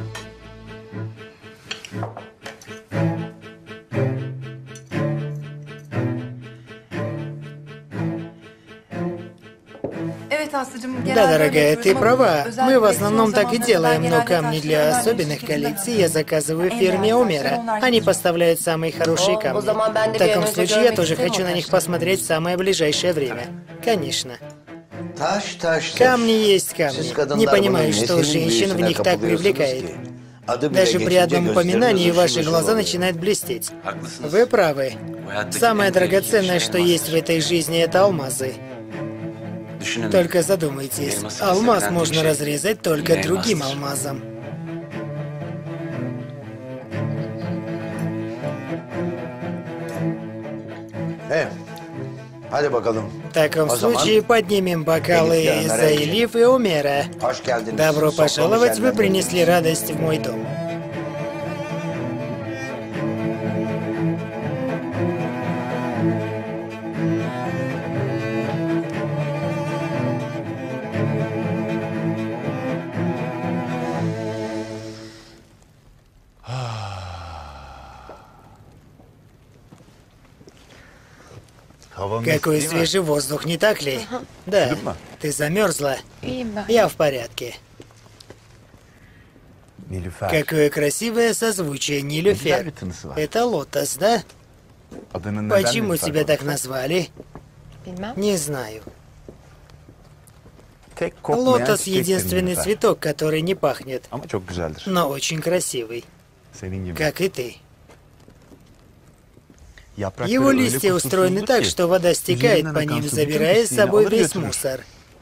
Да, дорогая, ты права. Мы в основном так и делаем, но камни для особенных коллекций я заказываю в фирме Умера. Они поставляют самые хорошие камни. В таком случае я тоже хочу на них посмотреть в самое ближайшее время. Конечно. Камни есть камни. Не понимаю, что женщин в них так привлекает. Даже при одном упоминании ваши глаза начинают блестеть. Вы правы. Самое драгоценное, что есть в этой жизни, это алмазы. Только задумайтесь, алмаз можно разрезать только другим алмазом. В таком случае поднимем бокалы за Элиф и Омера. Добро пожаловать, вы принесли радость в мой дом. Какой свежий воздух, не так ли? Да. Ты замерзла? Я в порядке. Какое красивое созвучие, Нилюфер. Это лотос, да? Почему тебя так назвали? Не знаю. Лотос — единственный цветок, который не пахнет, но очень красивый, как и ты. Его листья устроены так, что вода стекает по ним, забирая с собой весь мусор.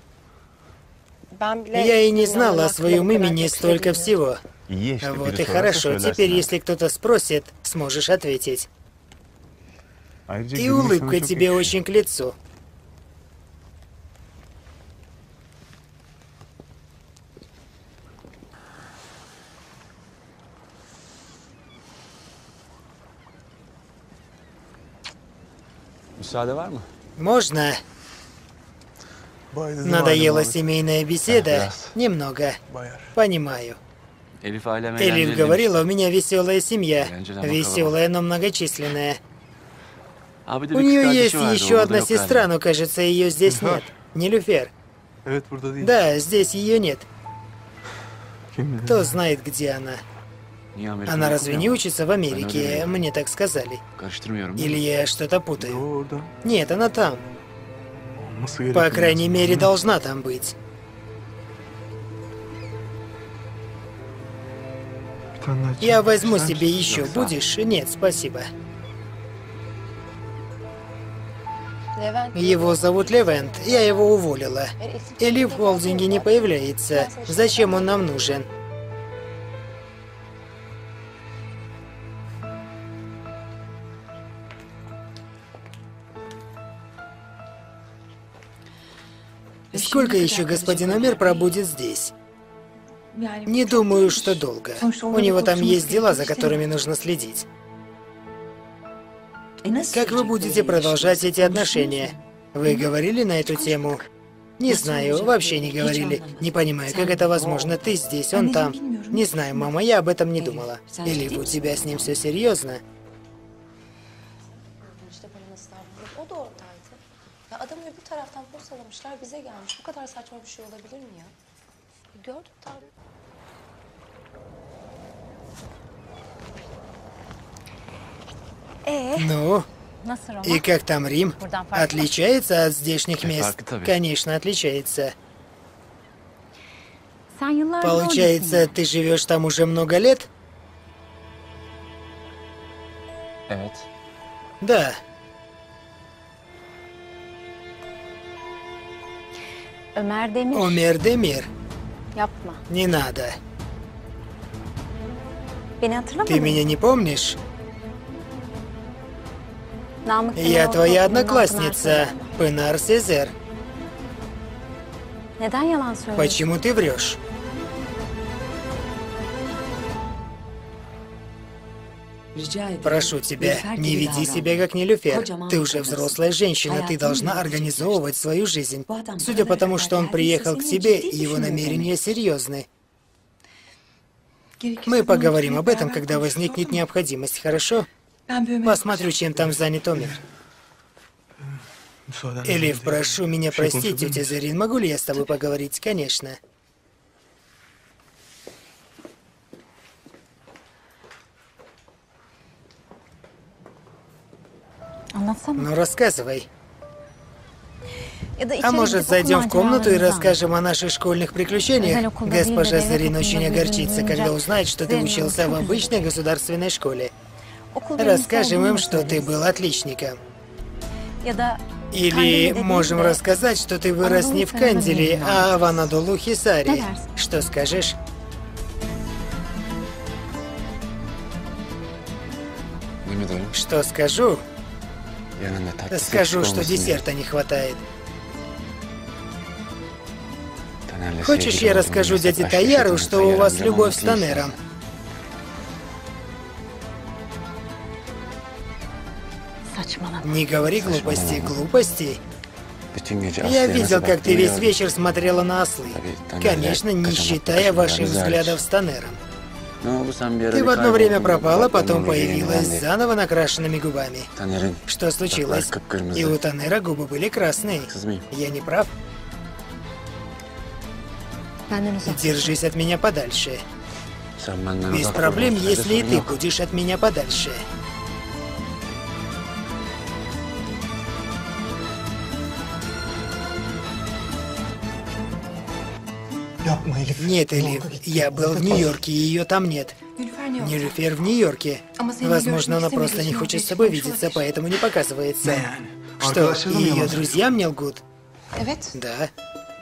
Я и не знала о своем имени столько всего. Вот и хорошо, теперь если кто-то спросит, сможешь ответить. И улыбка тебе очень к лицу. Можно? Надоела семейная беседа? Немного. Понимаю. Элиф говорила, у меня веселая семья. Веселая, но многочисленная. У нее есть еще одна сестра, но кажется, ее здесь нет. Нилюфер. Да, здесь ее нет. Кто знает, где она? Она разве не учится в Америке? Мне так сказали. Или я что-то путаю? Нет, она там. По крайней мере, должна там быть. Я возьму себе еще. Будешь? Нет, спасибо. Его зовут Левент. Я его уволила. Элиф в холдинге не появляется. Зачем он нам нужен? Сколько еще господин Омер пробудет здесь? Не думаю, что долго. У него там есть дела, за которыми нужно следить. Как вы будете продолжать эти отношения? Вы говорили на эту тему? Не знаю, вообще не говорили. Не понимаю, как это возможно. Ты здесь, он там. Не знаю, мама, я об этом не думала. Или у тебя с ним все серьезно? Adamı öbür taraftan postalamışlar, bize gelmiş. Bu kadar saçma bir şey olabilir mi ya? Gördük tabii. Ну, и как там Рим? Отличается от здешних мест? Конечно, отличается. Получается, ты живешь там уже много лет? Да. Омер Демир. Не надо. Ты меня не помнишь? Я твоя одноклассница, Пынар Сезер. Почему ты врешь? Прошу тебя, не веди себя как Нилюфер. Ты уже взрослая женщина, ты должна организовывать свою жизнь. Судя по тому, что он приехал к тебе, его намерения серьезны. Мы поговорим об этом, когда возникнет необходимость, хорошо? Посмотрю, чем там занят Омер. Элиф, прошу меня простить, тетя Зарин, могу ли я с тобой поговорить? Конечно. Ну, рассказывай. А может, зайдем в комнату и расскажем о наших школьных приключениях? Госпожа Зарин очень огорчится, когда узнает, что ты учился в обычной государственной школе. Расскажем им, что ты был отличником. Или можем рассказать, что ты вырос не в Кандиле, а в Анадолу-Хисаре. Что скажешь? Что скажу? Скажу, что десерта не хватает. Хочешь, я расскажу дяде Таяру, что у вас любовь с Танером? Не говори глупостей, глупостей. Я видел, как ты весь вечер смотрела на ослы. Конечно, не считая ваших взглядов с Танером. Ты в одно время пропала, потом появилась с заново накрашенными губами. Что случилось? И у Танера губы были красные. Я не прав? Держись от меня подальше. Без проблем, если и ты будешь от меня подальше. Нет, Элиф, я был в Нью-Йорке, и ее там нет. Нилюфер в Нью-Йорке. Возможно, она просто не хочет с тобой видеться, поэтому не показывается. Что, и ее друзья мне лгут? Да.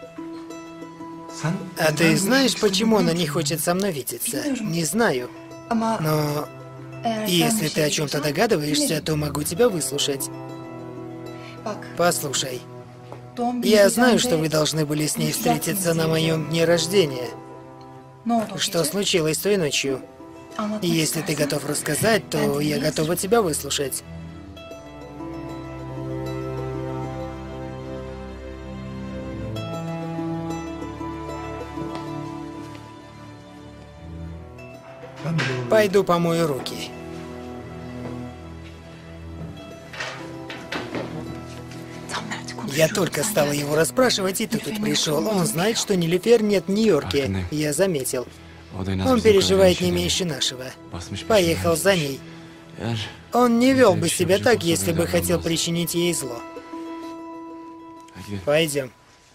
А ты знаешь, почему она не хочет со мной видеться? Не знаю. Но если ты о чем-то догадываешься, то могу тебя выслушать. Послушай. Я знаю, что вы должны были с ней встретиться на моем дне рождения. Что случилось той ночью? И если ты готов рассказать, то я готова тебя выслушать. Пойду помою руки. Я только стала его расспрашивать, и ты тут пришел. Он знает, что Нилюфер нет в Нью-Йорке. Я заметил. Он переживает не меньше нашего. Поехал за ней. Он не вел бы себя так, если бы хотел причинить ей зло. Пойдем.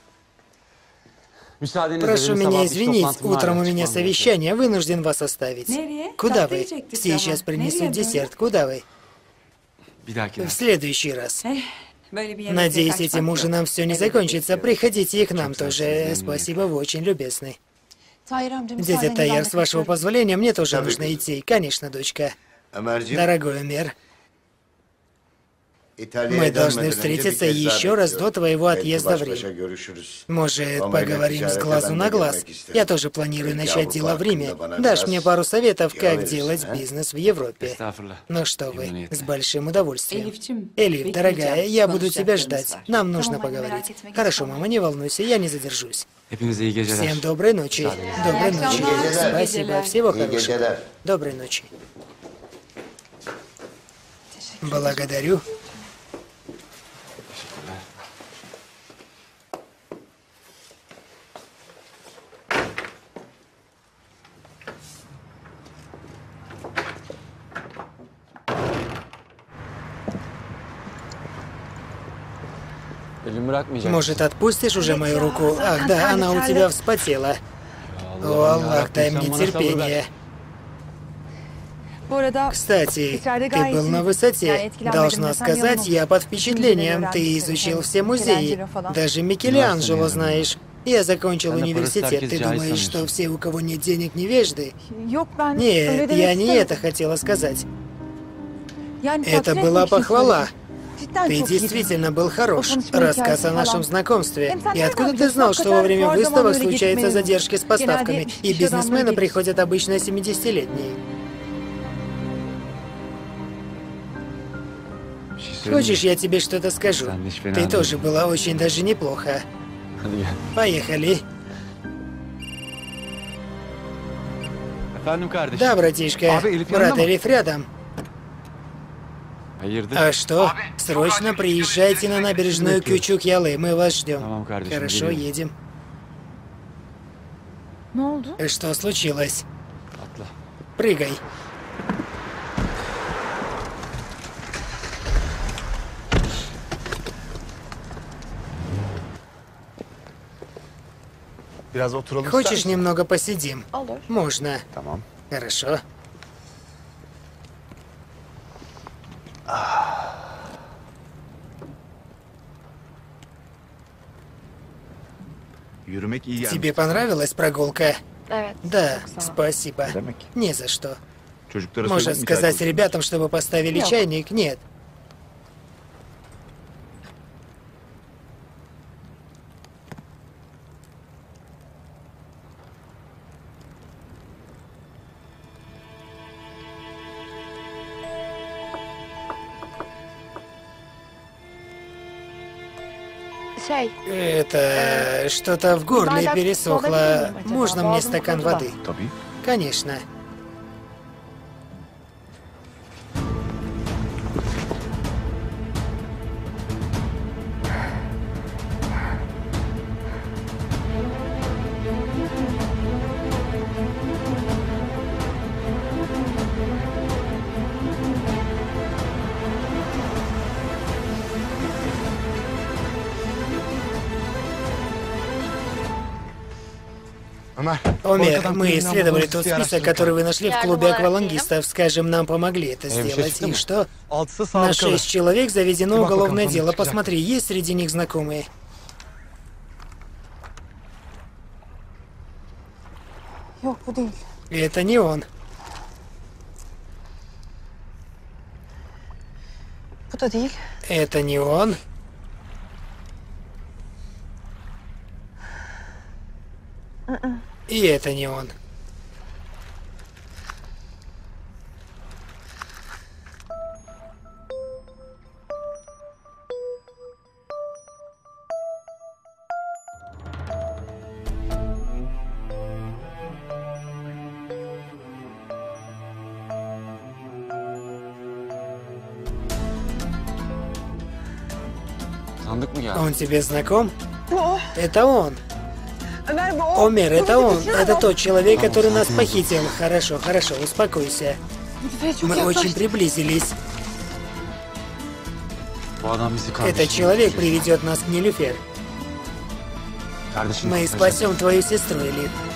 Прошу меня извинить, утром у меня совещание, вынужден вас оставить. Куда вы? Сейчас принесут десерт. Куда вы? В следующий раз. Надеюсь, этим ужином все не закончится. Приходите и к нам тоже. Спасибо, вы очень любезны. Дядя Таяр, с вашего позволения, мне тоже нужно идти. Конечно, дочка. Дорогой Омер, мы должны встретиться еще раз до твоего отъезда в Рим. Может, поговорим с глазу на глаз? Я тоже планирую начать дела в Риме. Дашь мне пару советов, как делать бизнес в Европе. Ну что вы, с большим удовольствием. Элиф, дорогая, я буду тебя ждать. Нам нужно поговорить. Хорошо, мама, не волнуйся, я не задержусь. Всем доброй ночи. Доброй ночи. Спасибо, всего хорошего. Доброй ночи. Благодарю. Может, отпустишь уже мою руку? Ах, да, она у тебя вспотела. О, Аллах, дай мне терпение. Кстати, ты был на высоте. Должна сказать, я под впечатлением. Ты изучил все музеи. Даже Микеланджело знаешь. Я закончил университет. Ты думаешь, что все, у кого нет денег, невежды? Нет, я не это хотела сказать. Это была похвала. Ты действительно был хорош. Рассказ о нашем знакомстве. И откуда ты знал, что во время выставок случаются задержки с поставками, и бизнесмены приходят обычно 70-летние? Хочешь, я тебе что-то скажу? Ты тоже была очень даже неплохо. Поехали. Да, братишка. Брат Элиф рядом. А что? Срочно приезжайте на набережную Кючук-Ялы, мы вас ждем. Хорошо, едем. Что случилось? Прыгай. Biraz oturalım. Хочешь, немного посидим? Olur. Можно. Tamam. Хорошо. Yürümek iyi gelmiş. Тебе понравилась прогулка? Evet. Да, çok sağ ol. спасибо. Ne demek? Не за что. Çocuklara Может söyledim mi çay сказать koysun? ребятам, чтобы поставили Нет. чайник? Нет. Это что-то в горле Вода пересохло. холодильник, хотя бы, Можно мне воздух стакан туда. воды? Tabii. Конечно. Ömer. Омер, мы исследовали тот список, который вы нашли в клубе аквалангистов. Скажем, нам помогли это сделать. И что? На 6 человек заведено уголовное дело. Посмотри, есть среди них знакомые? Yok bu değil. Это не он. Bu da değil. Это не он. И это не он. Tanıdık mı geldi? Он тебе знаком? Bu o. Это он. Ömer bu o. Омер, это он. Lütfen Это adam. тот человек, который нас похитил. Хорошо, хорошо, успокойся. Lütfen çok Мы очень yaklaştı. приблизились. Bu adam bizi Этот kardeşim. человек приведет нас к Нилюфер. Kardeşim Мы kurtaracak. спасем твою сестру, Элиф.